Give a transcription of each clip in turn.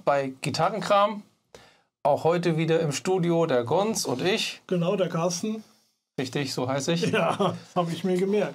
bei Gitarrenkram. Auch heute wieder im Studio der Gons und ich. Genau, der Carsten. Richtig, so heiße ich. Ja, habe ich mir gemerkt.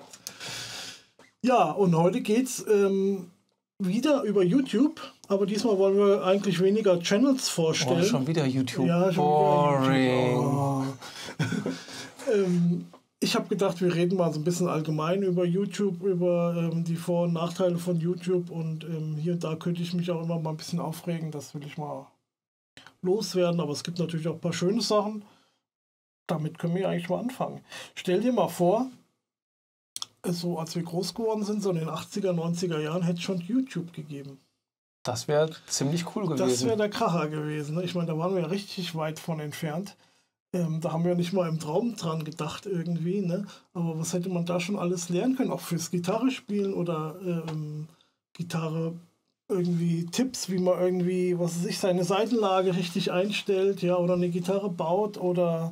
Ja, und heute geht's wieder über YouTube, aber diesmal wollen wir eigentlich weniger Channels vorstellen. Oh, schon wieder YouTube. Ja, schon Boring. Wieder YouTube. Ich habe gedacht, wir reden mal so ein bisschen allgemein über YouTube, über die Vor- und Nachteile von YouTube, und hier und da könnte ich mich auch immer mal ein bisschen aufregen, das will ich mal loswerden, aber es gibt natürlich auch ein paar schöne Sachen. Damit können wir eigentlich mal anfangen. Stell dir mal vor, so als wir groß geworden sind, so in den 80er, 90er Jahren, hätte es schon YouTube gegeben. Das wäre ziemlich cool gewesen. Das wäre der Kracher gewesen. Ne? Ich meine, da waren wir ja richtig weit von entfernt. Da haben wir nicht mal im Traum dran gedacht irgendwie. Ne? Aber was hätte man da schon alles lernen können? Auch fürs Gitarre spielen oder Gitarre, irgendwie Tipps, wie man irgendwie, was weiß ich, seine Seitenlage richtig einstellt, ja, oder eine Gitarre baut oder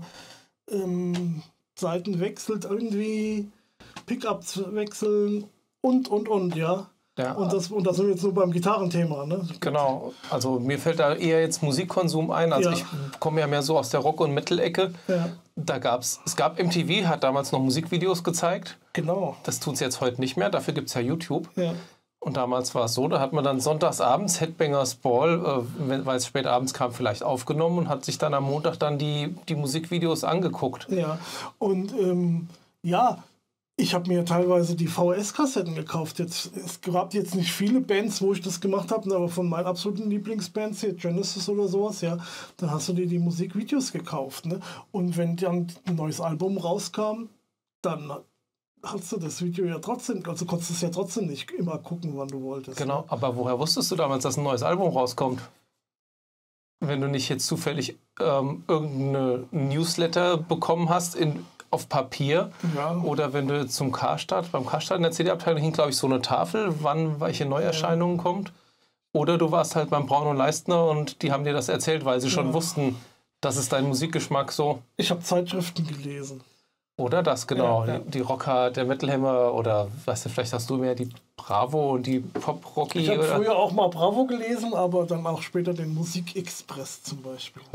Seiten wechselt, irgendwie Pickups wechseln und, ja. Ja. Und das sind wir jetzt nur beim Gitarrenthema, ne? Genau, also mir fällt da eher jetzt Musikkonsum ein. Also Ja. ich komme ja mehr so aus der Rock- und Metal-Ecke. Ja. Es gab MTV, hat damals noch Musikvideos gezeigt. Genau. Das tut es jetzt heute nicht mehr, dafür gibt es ja YouTube. Ja. Und damals war es so, da hat man dann sonntagsabends Headbangers Ball, weil es spät abends kam, vielleicht aufgenommen und hat sich dann am Montag dann die Musikvideos angeguckt. Ja, und ja, ich habe mir teilweise die VHS-Kassetten gekauft. Es gab jetzt nicht viele Bands, wo ich das gemacht habe, aber von meinen absoluten Lieblingsbands, hier Genesis oder sowas, ja, dann hast du dir die Musikvideos gekauft. Ne? Und wenn dann ein neues Album rauskam, dann hast du das Video ja trotzdem, also konntest du es ja trotzdem nicht immer gucken, wann du wolltest. Genau, Ne? aber woher wusstest du damals, dass ein neues Album rauskommt? Wenn du nicht jetzt zufällig irgendeine Newsletter bekommen hast auf Papier, Ja. oder wenn du beim Karstadt in der CD-Abteilung hing, glaube ich, so eine Tafel, wann welche Neuerscheinungen kommt. Oder du warst halt beim Braun und Leistner und die haben dir das erzählt, weil sie schon wussten, das ist dein Musikgeschmack so. Ich habe Zeitschriften gelesen. Oder das, genau. Ja. Die Rocker, der Metal Hammer oder, weißt du, vielleicht hast du mehr die Bravo und die Pop-Rocky. Ich habe früher auch mal Bravo gelesen, aber dann auch später den Musikexpress zum Beispiel.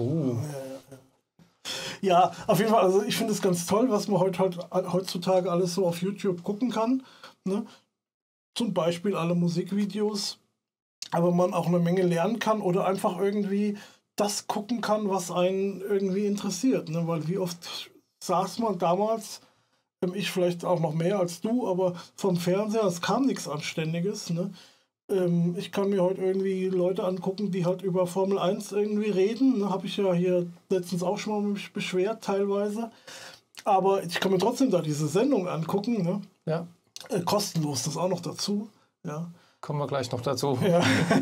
Ja, auf jeden Fall, also ich finde es ganz toll, was man heutzutage alles so auf YouTube gucken kann. Ne? Zum Beispiel alle Musikvideos, aber man auch eine Menge lernen kann oder einfach irgendwie das gucken kann, was einen irgendwie interessiert. Ne? Weil wie oft saß man damals, ich vielleicht auch noch mehr als du, aber vom Fernseher, es kam nichts Anständiges. Ne? Ich kann mir heute irgendwie Leute angucken, die halt über Formel 1 irgendwie reden. Ne? Habe ich ja hier letztens auch schon mal mich beschwert teilweise. Aber ich kann mir trotzdem da diese Sendung angucken. Ne? Ja. Kostenlos, das auch noch dazu. Ja. Kommen wir gleich noch dazu. Ja.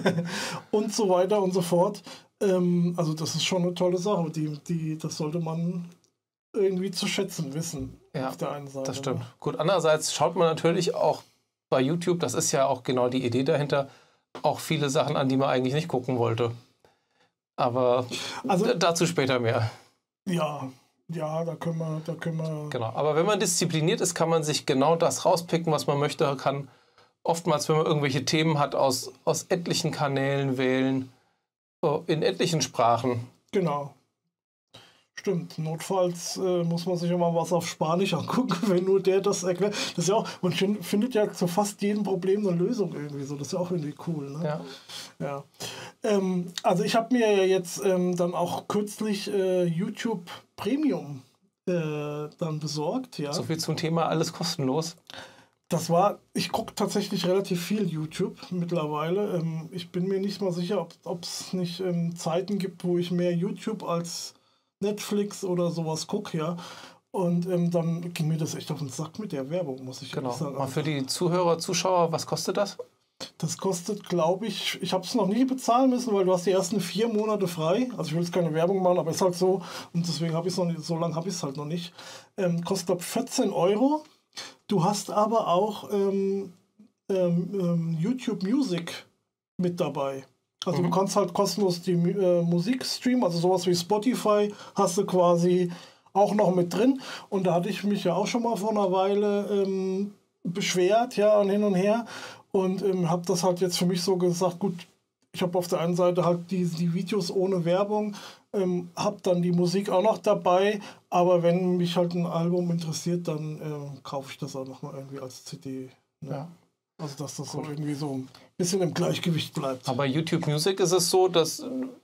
Und so weiter und so fort. Also das ist schon eine tolle Sache. Das sollte man irgendwie zu schätzen wissen. Ja, auf der einen Seite. Das stimmt. Gut, andererseits schaut man natürlich auch bei YouTube, das ist ja auch genau die Idee dahinter, auch viele Sachen an, die man eigentlich nicht gucken wollte. Aber dazu später mehr. Ja, da können wir. Genau. Aber wenn man diszipliniert ist, kann man sich genau das rauspicken, was man möchte. Kann oftmals, wenn man irgendwelche Themen hat, aus etlichen Kanälen wählen, in etlichen Sprachen. Genau. Stimmt, notfalls muss man sich immer was auf Spanisch angucken, wenn nur der das erklärt. Das ist ja auch, man findet ja zu fast jedem Problem eine Lösung irgendwie so. Das ist ja auch irgendwie cool. Ne? Ja. Also ich habe mir ja jetzt dann auch kürzlich YouTube Premium dann besorgt. Ja. So viel zum Thema alles kostenlos. Ich gucke tatsächlich relativ viel YouTube mittlerweile. Ich bin mir nicht mal sicher, ob es nicht Zeiten gibt, wo ich mehr YouTube als Netflix oder sowas gucke, ja. Und dann ging mir das echt auf den Sack mit der Werbung, muss ich ehrlich sagen. Mal für die Zuhörer, Zuschauer, was kostet das? Das kostet, glaube ich habe es noch nie bezahlen müssen, weil du hast die ersten 4 Monate frei. Also ich will jetzt keine Werbung machen, aber es ist halt so. Und deswegen habe ich es noch nicht, so lange habe ich es halt noch nicht. Kostet 14 €. Du hast aber auch YouTube Music mit dabei. Also du kannst halt kostenlos die Musik streamen, also sowas wie Spotify hast du quasi auch noch mit drin. Und da hatte ich mich ja auch schon mal vor einer Weile beschwert, ja, und hin und her. Und habe das halt jetzt für mich so gesagt, gut, ich habe auf der einen Seite halt die Videos ohne Werbung, habe dann die Musik auch noch dabei, aber wenn mich halt ein Album interessiert, dann kaufe ich das auch nochmal irgendwie als CD. Ne? Ja. Also dass das so irgendwie so ein bisschen im Gleichgewicht bleibt. Aber bei YouTube Music ist es so, dass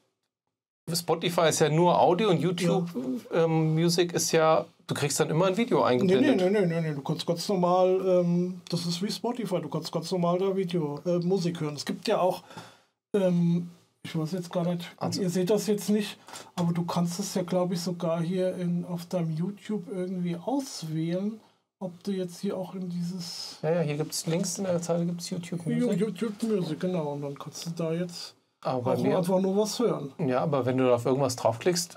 Spotify ist ja nur Audio und YouTube Music ist ja, du kriegst dann immer ein Video eingeblendet. Nee, du kannst ganz normal, das ist wie Spotify, du kannst ganz normal da Musik hören. Es gibt ja auch, ich weiß jetzt gar nicht, ihr seht das jetzt nicht, aber du kannst es ja, glaube ich, sogar hier auf deinem YouTube irgendwie auswählen, ob du jetzt hier auch in dieses... Ja, hier gibt es links in der Zeile gibt's YouTube Music. YouTube Music, genau, und dann kannst du da jetzt aber auch einfach nur was hören. Ja, aber wenn du auf irgendwas draufklickst,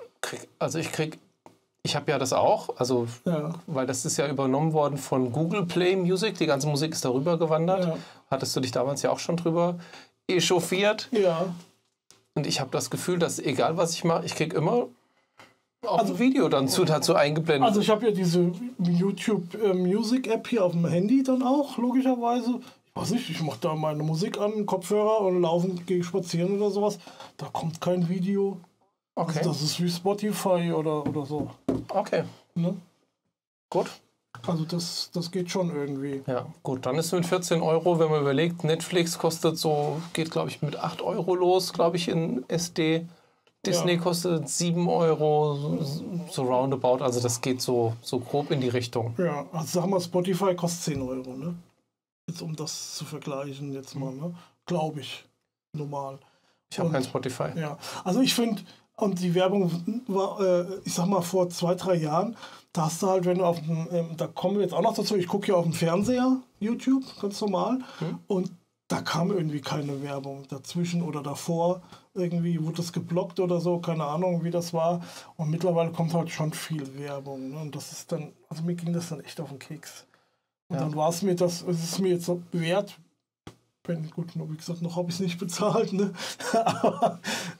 ich habe ja das auch, also weil das ist ja übernommen worden von Google Play Music, die ganze Musik ist darüber gewandert. Ja. Hattest du dich damals ja auch schon drüber echauffiert? Ja. Und ich habe das Gefühl, dass egal was ich mache, ich kriege immer auch ein Video dann dazu eingeblendet. Also ich habe ja diese YouTube Music App hier auf dem Handy dann auch, logischerweise. Ich weiß nicht, ich mache da meine Musik an, Kopfhörer und gehe spazieren oder sowas. Da kommt kein Video. Okay. Also das ist wie Spotify oder so. Okay. Ne? Gut. Also das geht schon irgendwie. Ja, gut, dann ist es mit 14 Euro, wenn man überlegt, Netflix kostet geht glaube ich mit 8 Euro los, glaube ich, in SD. Disney kostet 7 Euro, so roundabout, also das geht so grob in die Richtung. Ja, also sagen wir, Spotify kostet 10 Euro, ne? Jetzt um das zu vergleichen jetzt mal, ne? Glaube ich, normal. Ich habe kein Spotify. Ja, also ich finde, und die Werbung war, ich sag mal, vor 2-3 Jahren, da hast du halt, wenn du da kommen wir jetzt auch noch dazu, ich gucke ja auf dem Fernseher, YouTube, ganz normal, und da kam irgendwie keine Werbung dazwischen oder davor. Irgendwie wurde das geblockt oder so, keine Ahnung, wie das war. Und mittlerweile kommt halt schon viel Werbung. Ne? Und das ist dann, also mir ging das dann echt auf den Keks. Und dann war es mir es ist mir jetzt so wert, gut, wie gesagt, noch habe ich es nicht bezahlt, ne? Aber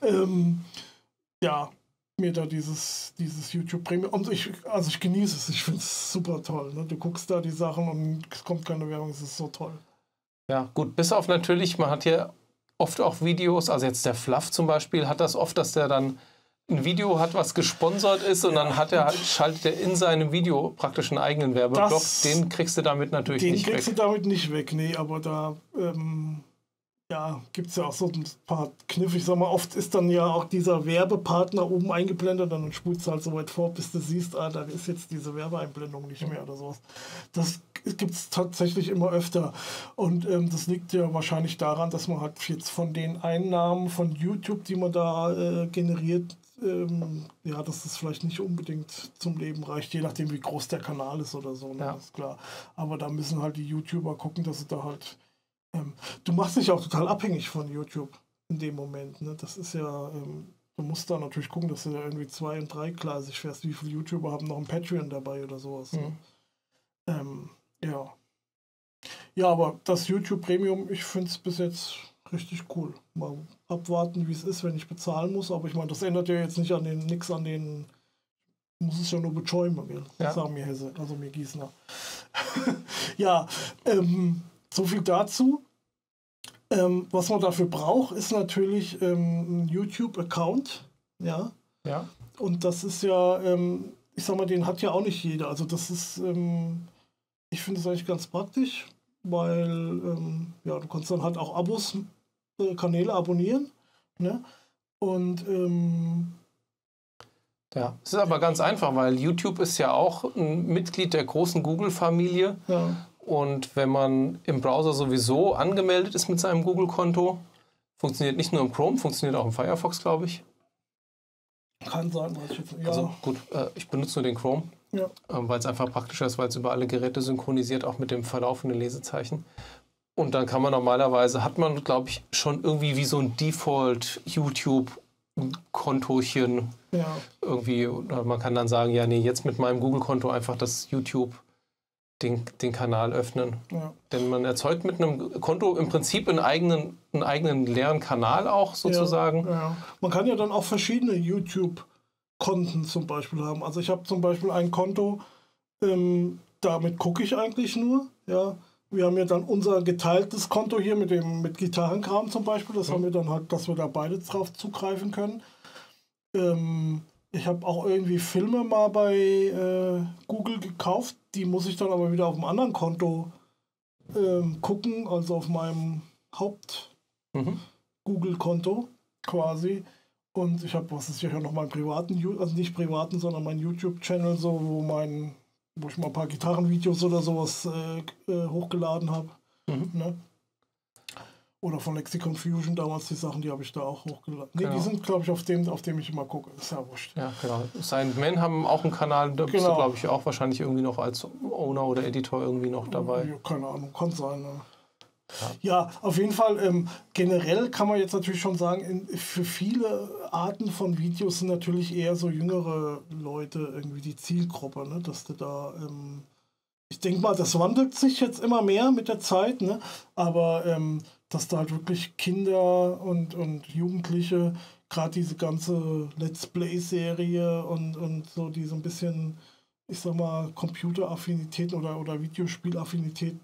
mir da dieses YouTube Premium. Und ich genieße es, ich finde es super toll. Ne? Du guckst da die Sachen und es kommt keine Werbung, es ist so toll. Ja, gut, bis auf natürlich, man hat hier oft auch Videos, also jetzt der Fluff zum Beispiel hat das oft, dass der dann ein Video hat, was gesponsert ist und dann schaltet er in seinem Video praktisch einen eigenen Werbeblock. Den kriegst du damit natürlich nicht weg. Den kriegst du damit nicht weg, nee, aber da gibt es ja auch so ein paar Kniffe. Ich sag mal, oft ist dann ja auch dieser Werbepartner oben eingeblendet, dann spulst du halt so weit vor, bis du siehst, da ist jetzt diese Werbeeinblendung nicht mehr oder sowas. Das gibt es tatsächlich immer öfter. Und das liegt ja wahrscheinlich daran, dass man halt jetzt von den Einnahmen von YouTube, die man da generiert, dass das vielleicht nicht unbedingt zum Leben reicht, je nachdem, wie groß der Kanal ist oder so, ne? Ja. Das ist klar. Aber da müssen halt die YouTuber gucken, dass sie da halt du machst dich auch total abhängig von YouTube in dem Moment. Ne? Das ist ja, du musst da natürlich gucken, dass du da irgendwie 2- und 3-gleisig fährst. Wie viele YouTuber haben noch ein Patreon dabei oder sowas? Ne? Ja, aber das YouTube Premium, ich finde es bis jetzt richtig cool. Mal abwarten, wie es ist, wenn ich bezahlen muss. Aber ich meine, das ändert ja jetzt nicht nichts an den. Ich muss es ja nur beschäumen, sagen mir Hesse, also mir Gießner. Ja, so viel dazu. Was man dafür braucht, ist natürlich ein YouTube-Account. Ja. Und das ist ja, ich sag mal, den hat ja auch nicht jeder. Also das ist, ich finde es eigentlich ganz praktisch, weil du kannst dann halt auch Kanäle abonnieren. Ne? Und es ist aber ganz einfach, weil YouTube ist ja auch ein Mitglied der großen Google-Familie. Ja. Und wenn man im Browser sowieso angemeldet ist mit seinem Google-Konto, funktioniert nicht nur im Chrome, funktioniert auch im Firefox, glaube ich. Kann sein, weiß ich jetzt nicht. Ja. Also gut, ich benutze nur den Chrome, weil es einfach praktischer ist, weil es über alle Geräte synchronisiert, auch mit dem verlaufenden Lesezeichen. Und dann kann man normalerweise, hat man, glaube ich, schon irgendwie wie so ein Default-YouTube-Kontochen. Ja. Irgendwie, oder man kann dann sagen, jetzt mit meinem Google-Konto einfach das YouTube den Kanal öffnen. Ja. Denn man erzeugt mit einem Konto im Prinzip einen eigenen leeren Kanal auch sozusagen. Ja. Man kann ja dann auch verschiedene YouTube-Konten zum Beispiel haben. Also ich habe zum Beispiel ein Konto, damit gucke ich eigentlich nur, wir haben ja dann unser geteiltes Konto hier mit Gitarrenkram zum Beispiel. Das haben wir dann halt, dass wir da beide drauf zugreifen können. Ich habe auch irgendwie Filme mal bei Google gekauft. Die muss ich dann aber wieder auf einem anderen Konto gucken, also auf meinem Haupt-Google-Konto quasi. Und ich habe, was ist ja noch meinen privaten, also nicht privaten, sondern meinen YouTube-Channel, so, wo ich mal ein paar Gitarrenvideos oder sowas hochgeladen habe. Ne? Oder von Lexicon Fusion damals die Sachen, die habe ich da auch hochgeladen. Nee, die sind, glaube ich, auf dem ich immer gucke. Ist ja wurscht. Ja, genau. Silent Men haben auch einen Kanal, da bist du, glaube ich, auch wahrscheinlich irgendwie noch als Owner oder Editor irgendwie noch dabei. Ja, keine Ahnung, kann sein. Ne? Ja, auf jeden Fall, generell kann man jetzt natürlich schon sagen, für viele Arten von Videos sind natürlich eher so jüngere Leute irgendwie die Zielgruppe, ne? Dass du da, ich denke mal, das wandelt sich jetzt immer mehr mit der Zeit, ne? Aber dass da halt wirklich Kinder und Jugendliche, gerade diese ganze Let's Play-Serie und so, die so ein bisschen, ich sag mal, Computeraffinität oder Videospielaffinität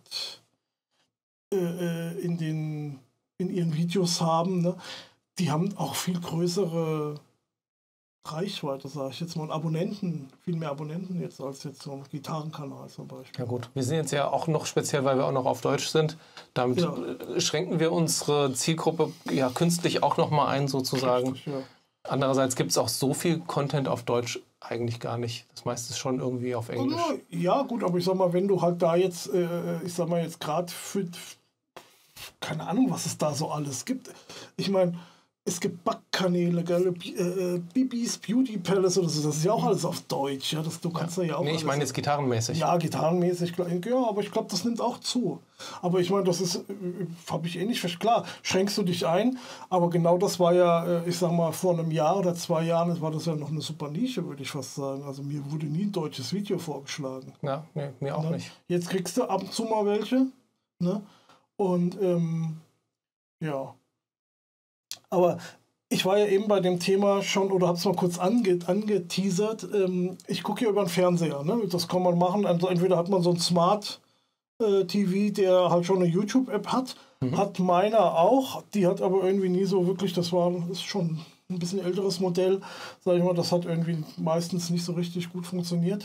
in ihren Videos haben, ne? Die haben auch viel größere Reichweite, sage ich jetzt mal, und Abonnenten, viel mehr Abonnenten jetzt als jetzt so ein Gitarrenkanal zum Beispiel. Ja gut, wir sind jetzt ja auch noch speziell, weil wir auch noch auf Deutsch sind. Damit schränken wir unsere Zielgruppe ja künstlich auch noch mal ein sozusagen. Richtig, ja. Andererseits gibt es auch so viel Content auf Deutsch eigentlich gar nicht. Das meiste ist schon irgendwie auf Englisch. Ja gut, aber ich sag mal, wenn du halt da jetzt, ich sag mal jetzt gerade für keine Ahnung, was es da so alles gibt. Ich meine, es gibt Backkanäle, Bibis Beauty Palace oder so, das ist ja auch alles auf Deutsch. Ja? Du kannst ja auch. Nee, ich meine jetzt gitarrenmäßig. Ja, gitarrenmäßig, ja, aber ich glaube, das nimmt auch zu. Aber ich meine, das ist, habe ich eh nicht verstanden. Klar, schränkst du dich ein, aber genau das war ja, ich sag mal, vor einem Jahr oder 2 Jahren, war das ja noch eine super Nische, würde ich fast sagen. Also mir wurde nie ein deutsches Video vorgeschlagen. Ja, nee, mir auch nicht. Jetzt kriegst du ab und zu mal welche, ne? Und ja. Aber ich war ja eben bei dem Thema schon, oder habe es mal kurz angeteasert. Ich gucke ja über den Fernseher. Ne? Das kann man machen. Also entweder hat man so ein Smart TV, der halt schon eine YouTube-App hat. Hat meiner auch. Die hat aber irgendwie nie so wirklich, ist schon ein bisschen älteres Modell. Sag ich mal, das hat irgendwie meistens nicht so richtig gut funktioniert.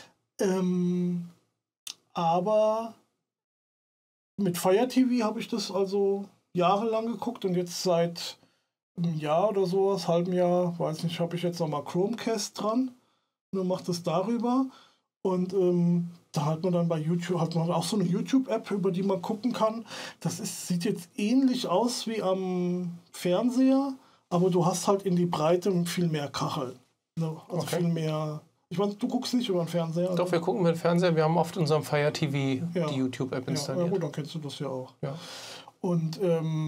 Aber mit Fire TV habe ich das also jahrelang geguckt und jetzt seit einem Jahr oder sowas, halben Jahr, weiß nicht, habe ich jetzt nochmal Chromecast dran und macht das darüber. Und da hat man dann bei YouTube auch so eine YouTube-App, über die man gucken kann. Das sieht jetzt ähnlich aus wie am Fernseher, aber du hast halt in die Breite viel mehr Kacheln. Ne? Also viel mehr. Ich meine, du guckst nicht über den Fernseher. Doch, wir gucken mit dem Fernseher. Wir haben oft in unserem Fire TV die YouTube-App installiert. Ja, gut, dann kennst du das ja auch. Ja. Und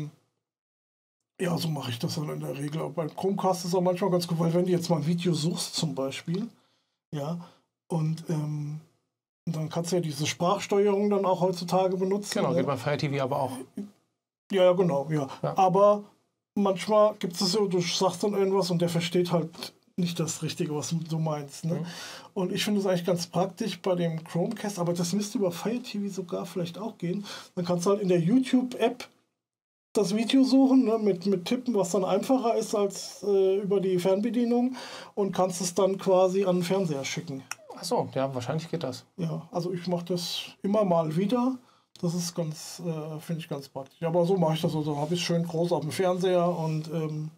ja, so mache ich das dann in der Regel. Aber beim Chromecast ist es auch manchmal ganz gut, weil wenn du jetzt mal ein Video suchst zum Beispiel, ja, und dann kannst du ja diese Sprachsteuerung dann auch heutzutage benutzen. Genau, geht bei Fire TV aber auch. Ja, genau, ja. Aber manchmal gibt es so, du sagst dann irgendwas und der versteht halt nicht das Richtige, was du meinst. Ne? Und ich finde es eigentlich ganz praktisch bei dem Chromecast, aber das müsste über Fire TV sogar vielleicht auch gehen. Dann kannst du halt in der YouTube-App das Video suchen, ne, mit Tippen, was dann einfacher ist als über die Fernbedienung und kannst es dann quasi an den Fernseher schicken. Achso, ja, wahrscheinlich geht das. Ja, also ich mache das immer mal wieder. Das ist ganz, finde ich ganz praktisch. Aber so mache ich das. Also habe ich es schön groß auf dem Fernseher und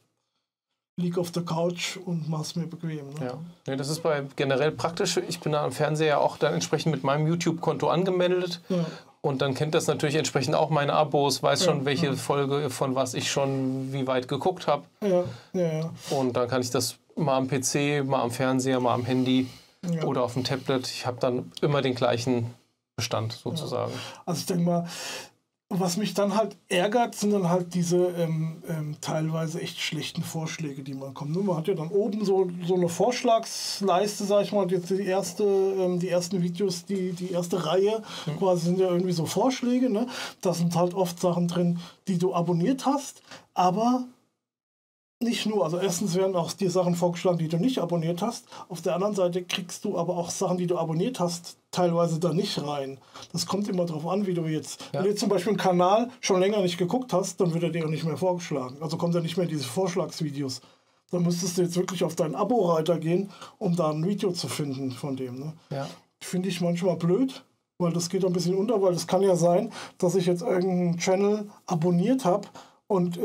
liege auf der Couch und mache es mir bequem. Ne? Ja, nee, das ist generell praktisch. Ich bin da am Fernseher auch dann entsprechend mit meinem YouTube-Konto angemeldet. Ja. Und dann kennt das natürlich entsprechend auch meine Abos, weiß schon, welche Folge von was ich schon wie weit geguckt habe. Ja. Und dann kann ich das mal am PC, mal am Fernseher, mal am Handy oder auf dem Tablet. Ich habe dann immer den gleichen Bestand sozusagen. Ja. Also ich denke mal, was mich dann halt ärgert, sind dann halt diese teilweise echt schlechten Vorschläge, die man kommt. Man hat ja dann oben so eine Vorschlagsleiste, sag ich mal, und jetzt die ersten Videos, die erste Reihe quasi sind ja irgendwie so Vorschläge. Ne? Da sind halt oft Sachen drin, die du abonniert hast, aber nicht nur, also erstens werden auch die Sachen vorgeschlagen, die du nicht abonniert hast. Auf der anderen Seite kriegst du aber auch Sachen, die du abonniert hast, teilweise da nicht rein. Das kommt immer darauf an, wie du jetzt... Ja. Wenn du jetzt zum Beispiel einen Kanal schon länger nicht geguckt hast, dann wird er dir auch nicht mehr vorgeschlagen. Also kommt er nicht mehr diese Vorschlagsvideos. Dann müsstest du jetzt wirklich auf deinen Abo-Reiter gehen, um da ein Video zu finden von dem. Ne? Ja. Finde ich manchmal blöd, weil das geht ein bisschen unter, weil es kann ja sein, dass ich jetzt irgendeinen Channel abonniert habe und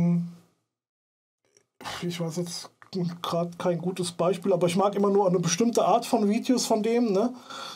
ich weiß jetzt gerade kein gutes Beispiel, aber ich mag immer nur eine bestimmte Art von Videos von dem, ne?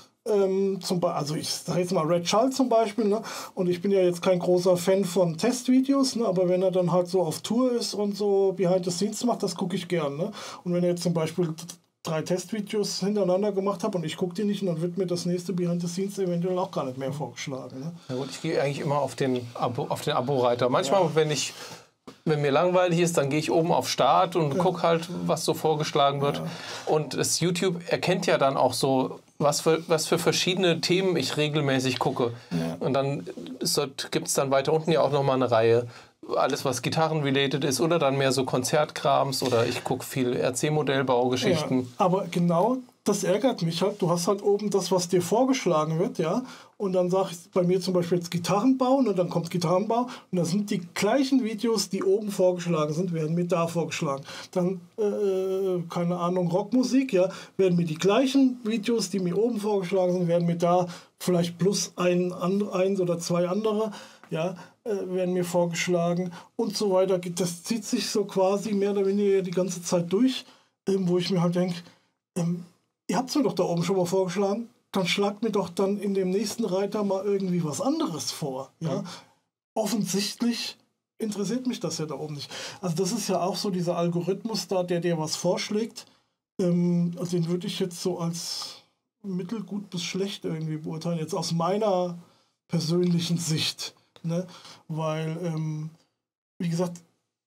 Also ich sage jetzt mal Red Charles zum Beispiel, ne? Und ich bin ja jetzt kein großer Fan von Testvideos, ne? Aber wenn er dann halt so auf Tour ist und so Behind the Scenes macht, das gucke ich gern, ne? Und wenn er jetzt zum Beispiel 3 Testvideos hintereinander gemacht habe und ich gucke die nicht, und dann wird mir das nächste Behind the Scenes eventuell auch gar nicht mehr vorgeschlagen. Ne? Ja gut, ich gehe eigentlich immer auf den Abo-Reiter. Manchmal, ja. Wenn mir langweilig ist, dann gehe ich oben auf Start und gucke halt, was so vorgeschlagen wird. Ja. Und das YouTube erkennt ja dann auch so, was für verschiedene Themen ich regelmäßig gucke. Ja. Und dann gibt es dann weiter unten ja auch nochmal eine Reihe. Alles, was Gitarren-related ist oder dann mehr so Konzertkrams oder ich gucke viel RC-Modellbaugeschichten. Ja, aber genau das ärgert mich halt. Du hast halt oben das, was dir vorgeschlagen wird, ja. Und dann sage ich bei mir zum Beispiel jetzt Gitarrenbau und dann kommt Gitarrenbau und dann sind die gleichen Videos, die oben vorgeschlagen sind, werden mir da vorgeschlagen. Dann, keine Ahnung, Rockmusik, ja, werden mir die gleichen Videos, die mir oben vorgeschlagen sind, werden mir da vielleicht plus eins oder 2 andere, ja, werden mir vorgeschlagen und so weiter. Das zieht sich so quasi mehr oder weniger die ganze Zeit durch, wo ich mir halt denke, ihr habt es mir doch da oben schon mal vorgeschlagen, dann schlagt mir doch dann in dem nächsten Reiter mal irgendwie was anderes vor. Ja? Offensichtlich interessiert mich das ja da oben nicht. Also das ist ja auch so dieser Algorithmus da, der dir was vorschlägt. Also den würde ich jetzt so als mittelgut bis schlecht irgendwie beurteilen, jetzt aus meiner persönlichen Sicht. Ne? Weil, wie gesagt,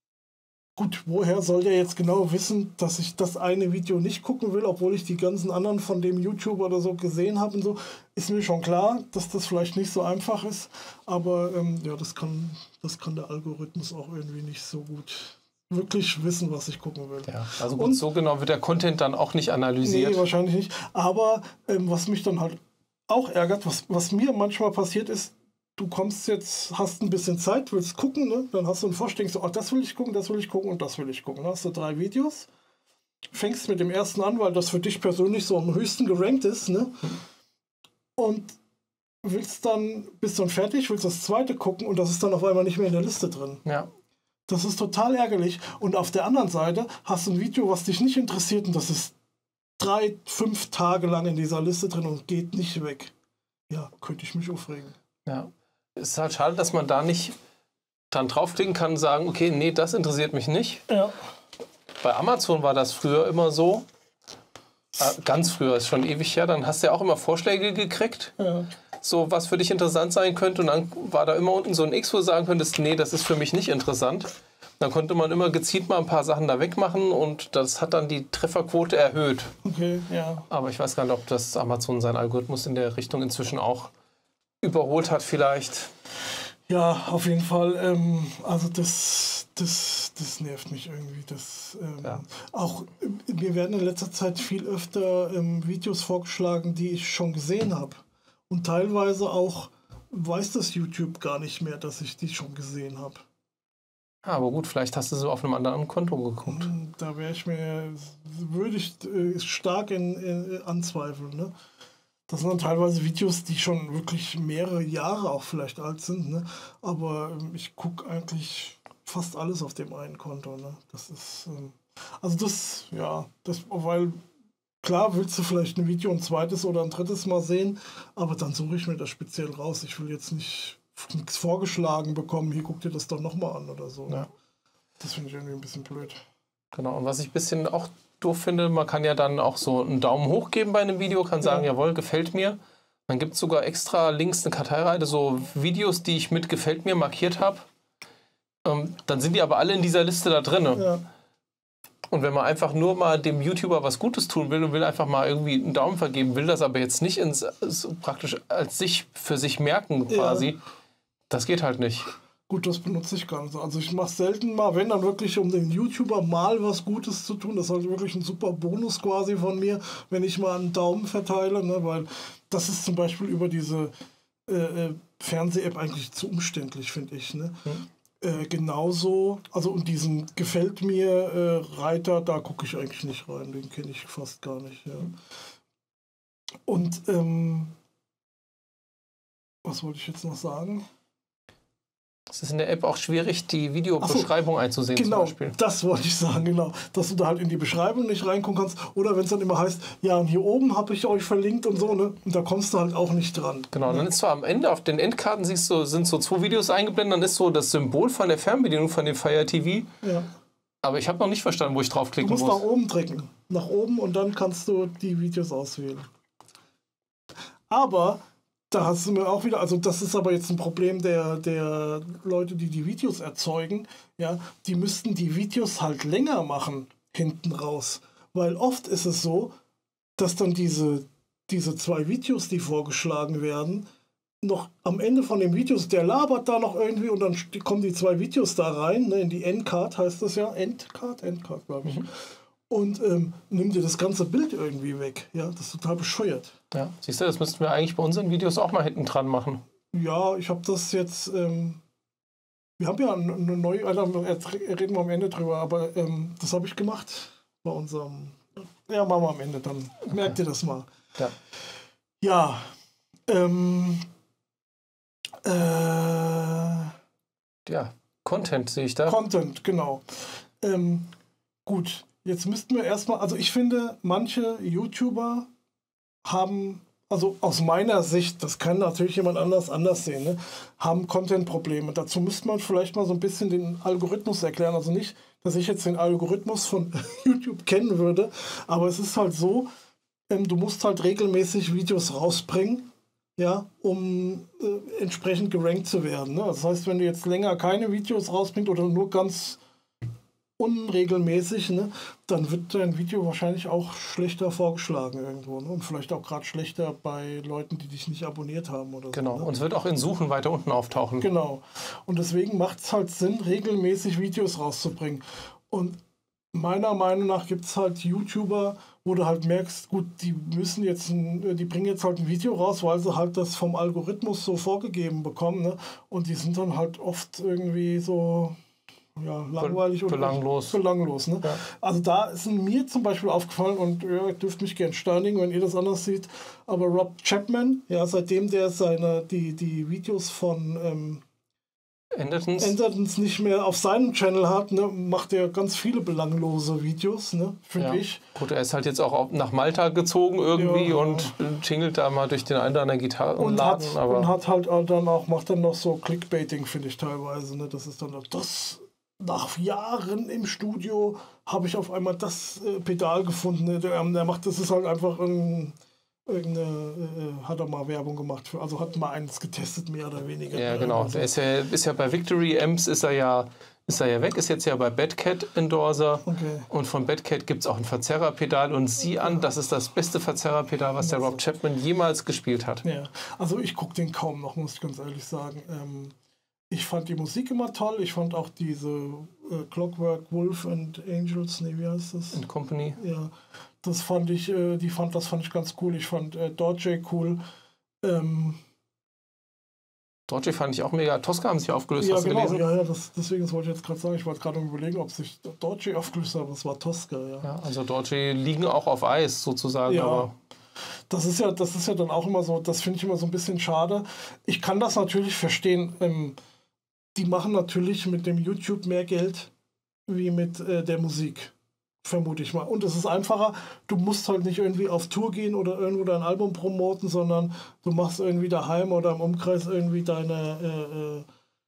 gut, woher soll der jetzt genau wissen, dass ich das eine Video nicht gucken will, obwohl ich die ganzen anderen von dem YouTuber oder so gesehen habe und so, ist mir schon klar, dass das vielleicht nicht so einfach ist, aber ja, das kann der Algorithmus auch irgendwie nicht so gut wirklich wissen, was ich gucken will. Ja, also gut, und so genau wird der Content dann auch nicht analysiert. Nee, wahrscheinlich nicht, aber was mich dann halt auch ärgert, was mir manchmal passiert ist, du kommst jetzt, hast ein bisschen Zeit, willst gucken, ne? Dann hast du einen Vorstellung, so, oh, das will ich gucken und das will ich gucken. Dann hast du 3 Videos, fängst mit dem ersten an, weil das für dich persönlich so am höchsten gerankt ist, ne? Und bist dann fertig, willst das zweite gucken und das ist dann auf einmal nicht mehr in der Liste drin. Ja. Das ist total ärgerlich. Und auf der anderen Seite hast du ein Video, was dich nicht interessiert und das ist 3, 5 Tage lang in dieser Liste drin und geht nicht weg. Ja, könnte ich mich aufregen. Ja. Es ist halt schade, dass man da nicht dann draufklicken kann und sagen, okay, nee, das interessiert mich nicht. Ja. Bei Amazon war das früher immer so, ganz früher, ist schon ewig her, dann hast du ja auch immer Vorschläge gekriegt, so was für dich interessant sein könnte und dann war da immer unten so ein X, wo du sagen könntest, nee, das ist für mich nicht interessant. Dann konnte man immer gezielt mal ein paar Sachen da wegmachen und das hat dann die Trefferquote erhöht. Okay, ja. Aber ich weiß gar nicht, ob das Amazon seinen Algorithmus in der Richtung inzwischen auch überholt hat vielleicht. Ja, auf jeden Fall. Also das nervt mich irgendwie. Auch mir werden in letzter Zeit viel öfter Videos vorgeschlagen, die ich schon gesehen habe. Und teilweise auch weiß das YouTube gar nicht mehr, dass ich die schon gesehen habe. Aber gut, vielleicht hast du so auf einem anderen Konto geguckt. Da würde ich stark anzweifeln, ne? Das sind dann teilweise Videos, die schon wirklich mehrere Jahre auch vielleicht alt sind, ne? Aber ich gucke eigentlich fast alles auf dem einen Konto, ne? Das ist, weil klar willst du vielleicht ein Video ein zweites oder ein drittes Mal sehen, aber dann suche ich mir das speziell raus. Ich will jetzt nichts vorgeschlagen bekommen, hier guck dir das doch nochmal an oder so. Ja. Das finde ich irgendwie ein bisschen blöd. Genau, und was ich ein bisschen auch doof finde, man kann ja dann auch so einen Daumen hoch geben bei einem Video, kann sagen, jawohl, gefällt mir. Dann gibt es sogar extra links eine Karteireite, so Videos, die ich mit gefällt mir markiert habe. Dann sind die aber alle in dieser Liste da drin. Ja. Und wenn man einfach nur mal dem YouTuber was Gutes tun will und will einfach mal irgendwie einen Daumen vergeben, will das aber jetzt nicht praktisch als für sich merken quasi, das geht halt nicht. Gut, das benutze ich gar nicht. Also ich mache selten mal, wenn dann wirklich, um den YouTuber mal was Gutes zu tun. Das ist halt wirklich ein super Bonus quasi von mir, wenn ich mal einen Daumen verteile, ne? Weil das ist zum Beispiel über diese Fernseh-App eigentlich zu umständlich, finde ich. Ne? Genauso, also und diesen gefällt mir Reiter, da gucke ich eigentlich nicht rein, den kenne ich fast gar nicht. Ja. Und was wollte ich jetzt noch sagen? Es ist in der App auch schwierig, die Videobeschreibung einzusehen, genau, zum Beispiel. Das wollte ich sagen, genau. Dass du da halt in die Beschreibung nicht reingucken kannst. Oder wenn es dann immer heißt, ja, und hier oben habe ich euch verlinkt und so, ne? Und da kommst du halt auch nicht dran. Genau, und dann ist so am Ende, auf den Endkarten siehst du, sind so 2 Videos eingeblendet, dann ist so das Symbol von der Fernbedienung von dem Fire TV. Ja. Aber ich habe noch nicht verstanden, wo ich draufklicken muss. Du musst nach oben drücken. Nach oben und dann kannst du die Videos auswählen. Aber da hast du mir auch wieder, also das ist aber jetzt ein Problem der Leute, die die Videos erzeugen, ja, die müssten die Videos halt länger machen, hinten raus. Weil oft ist es so, dass dann diese 2 Videos, die vorgeschlagen werden, noch am Ende von den Videos, der labert da noch irgendwie und dann kommen die 2 Videos da rein, ne, in die Endcard heißt das ja, Endcard, glaube ich. Und nimm dir das ganze Bild irgendwie weg. Ja, das ist total bescheuert. Ja, siehst du, das müssten wir eigentlich bei unseren Videos auch mal hinten dran machen. Ja, ich habe das jetzt, wir haben ja eine neue, reden wir am Ende drüber, aber das habe ich gemacht bei unserem, ja, machen wir am Ende, dann merkt ihr das mal. Ja. Ja, ja, Content sehe ich da. Content, genau. Gut. Jetzt müssten wir erstmal, also ich finde, manche YouTuber haben, also aus meiner Sicht, das kann natürlich jemand anders sehen, ne, haben Content-Probleme. Dazu müsste man vielleicht mal so ein bisschen den Algorithmus erklären. Also nicht, dass ich jetzt den Algorithmus von YouTube kennen würde, aber es ist halt so, du musst halt regelmäßig Videos rausbringen, ja, um entsprechend gerankt zu werden. Ne? Das heißt, wenn du jetzt länger keine Videos rausbringst oder nur ganz unregelmäßig, ne, dann wird dein Video wahrscheinlich auch schlechter vorgeschlagen irgendwo. Ne? Und vielleicht auch gerade schlechter bei Leuten, die dich nicht abonniert haben oder genau. so. Ne? Und es wird auch in Suchen weiter unten auftauchen. Genau. Und deswegen macht es halt Sinn, regelmäßig Videos rauszubringen. Und meiner Meinung nach gibt es halt YouTuber, wo du halt merkst, gut, die bringen jetzt halt ein Video raus, weil sie halt das vom Algorithmus so vorgegeben bekommen. Ne? Und die sind dann halt oft irgendwie so, ja, langweilig oder belanglos. Ne? Ja. Also da ist mir zum Beispiel aufgefallen, und ja, ihr dürft mich gerne steinigen, wenn ihr das anders seht, aber Rob Chapman, ja, seitdem der die Videos von Endertons nicht mehr auf seinem Channel hat, ne, macht er ganz viele belanglose Videos, ne, finde ich. Gut, er ist halt jetzt auch nach Malta gezogen irgendwie und tingelt da mal durch den einen oder anderen Gitarrenladen. Macht dann noch so Clickbaiting, finde ich teilweise. Ne? Das ist dann das. Nach Jahren im Studio habe ich auf einmal das Pedal gefunden. Ne? Der macht, das ist halt einfach hat er mal Werbung gemacht für, also hat mal eins getestet, mehr oder weniger. Ja, genau. Der ist ja bei Victory Amps ist er ja weg, ist jetzt ja bei Badcat Endorser. Okay. Und von Badcat gibt es auch ein Verzerrerpedal und sieh an, das ist das beste Verzerrerpedal, was der Rob Chapman jemals gespielt hat. Ja, also ich gucke den kaum noch, muss ich ganz ehrlich sagen. Ich fand die Musik immer toll. Ich fand auch diese Clockwork Wolf and Angels, nee, wie heißt das? And Company. Ja, das fand ich ganz cool. Ich fand Dorje cool. Dorje fand ich auch mega. Tosca haben sich aufgelöst, ja, hast du gelesen? Ja, deswegen wollte ich jetzt gerade sagen. Ich wollte gerade überlegen, ob sich Dorje aufgelöst hat, aber es war Tosca, ja. Ja, also Dorje liegen auch auf Eis sozusagen, ja. Aber das ist ja dann auch immer so, das finde ich immer so ein bisschen schade. Ich kann das natürlich verstehen. Die machen natürlich mit dem YouTube mehr Geld wie mit der Musik, vermute ich mal. Und es ist einfacher, du musst halt nicht irgendwie auf Tour gehen oder irgendwo dein Album promoten, sondern du machst irgendwie daheim oder im Umkreis irgendwie deine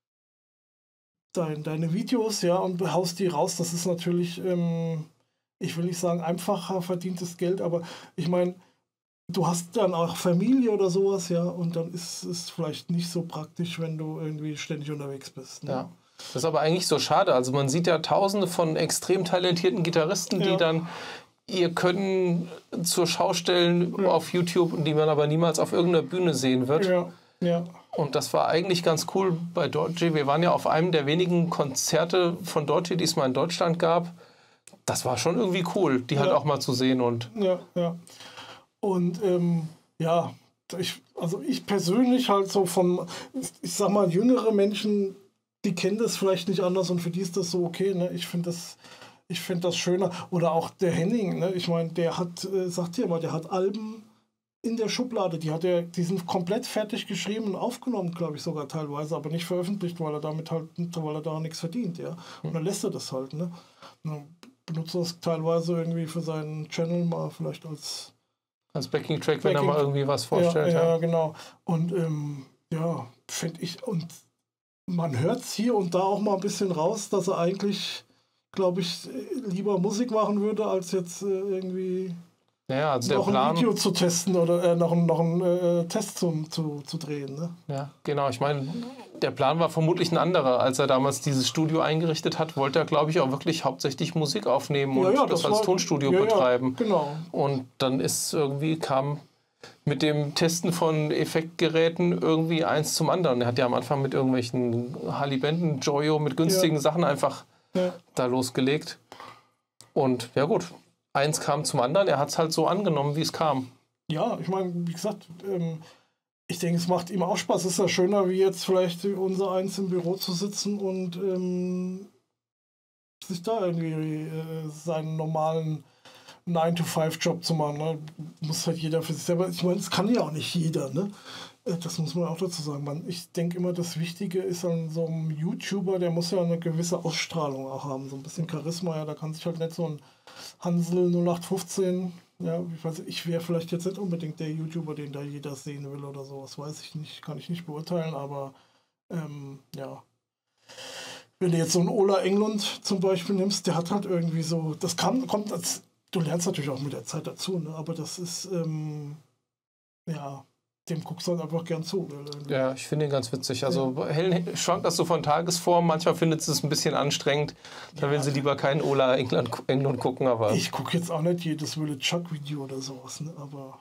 Videos, ja, und haust die raus. Das ist natürlich, ich will nicht sagen einfacher verdientes Geld, aber ich meine, du hast dann auch Familie oder sowas, ja, und dann ist es vielleicht nicht so praktisch, wenn du irgendwie ständig unterwegs bist. Ne? Ja, das ist aber eigentlich so schade. Also man sieht ja tausende von extrem talentierten Gitarristen, die dann ihr Können zur Schau stellen auf YouTube und die man aber niemals auf irgendeiner Bühne sehen wird. Ja. Und das war eigentlich ganz cool bei Dodgy. Wir waren ja auf einem der wenigen Konzerte von Dodgy, die es mal in Deutschland gab. Das war schon irgendwie cool, die halt auch mal zu sehen. Und ja. Und ich persönlich halt so ich sag mal, jüngere Menschen, die kennen das vielleicht nicht anders und für die ist das so okay. Ne? Ich finde das schöner. Oder auch der Henning, ne? Ich meine, der hat, sagt ihr mal, der hat Alben in der Schublade, die sind komplett fertig geschrieben und aufgenommen, glaube ich sogar teilweise, aber nicht veröffentlicht, weil er da nichts verdient, ja. Und dann lässt er das halt, ne? Benutzt das teilweise irgendwie für seinen Channel mal vielleicht als Backing-Track, wenn er mal irgendwie was vorstellt. Ja, genau. Und finde ich, und man hört es hier und da auch mal ein bisschen raus, dass er eigentlich, glaube ich, lieber Musik machen würde, als jetzt irgendwie also der noch Plan, ein Video zu testen oder noch einen Test zu drehen. Ne? Ja, genau. Ich meine, der Plan war vermutlich ein anderer. Als er damals dieses Studio eingerichtet hat, wollte er, glaube ich, auch wirklich hauptsächlich Musik aufnehmen und das als Tonstudio betreiben. Ja, genau. Und dann kam mit dem Testen von Effektgeräten irgendwie eins zum anderen. Er hat ja am Anfang mit irgendwelchen Harley-Benton, Joyo, mit günstigen Sachen einfach da losgelegt. Und ja gut, eins kam zum anderen. Er hat es halt so angenommen, wie es kam. Ja, ich meine, wie gesagt, ich denke, es macht ihm auch Spaß. Es ist ja schöner, wie jetzt vielleicht unser eins im Büro zu sitzen und sich da irgendwie seinen normalen 9-to-5-Job zu machen. Ne? Muss halt jeder für sich selber. Ich meine, das kann ja auch nicht jeder. Ne? Das muss man auch dazu sagen. Ich denke immer, das Wichtige ist an so einem YouTuber, der muss ja eine gewisse Ausstrahlung auch haben. So ein bisschen Charisma. Ja, da kann sich halt nicht so ein Hansel 0815... Ja, ich wäre vielleicht jetzt nicht unbedingt der YouTuber, den da jeder sehen will oder so. Das weiß ich nicht, kann ich nicht beurteilen, aber Wenn du jetzt so einen Ola Englund zum Beispiel nimmst, der hat halt irgendwie so, du lernst natürlich auch mit der Zeit dazu, ne? Aber das ist, dem guckst du halt einfach gern zu. Ja, ich finde ihn ganz witzig. Also schwankt das so von Tagesform. Manchmal findet sie es ein bisschen anstrengend. Da will sie lieber keinen Ola Englund gucken. Aber ich gucke jetzt auch nicht jedes Wille Chuck-Video oder sowas. Ne? Aber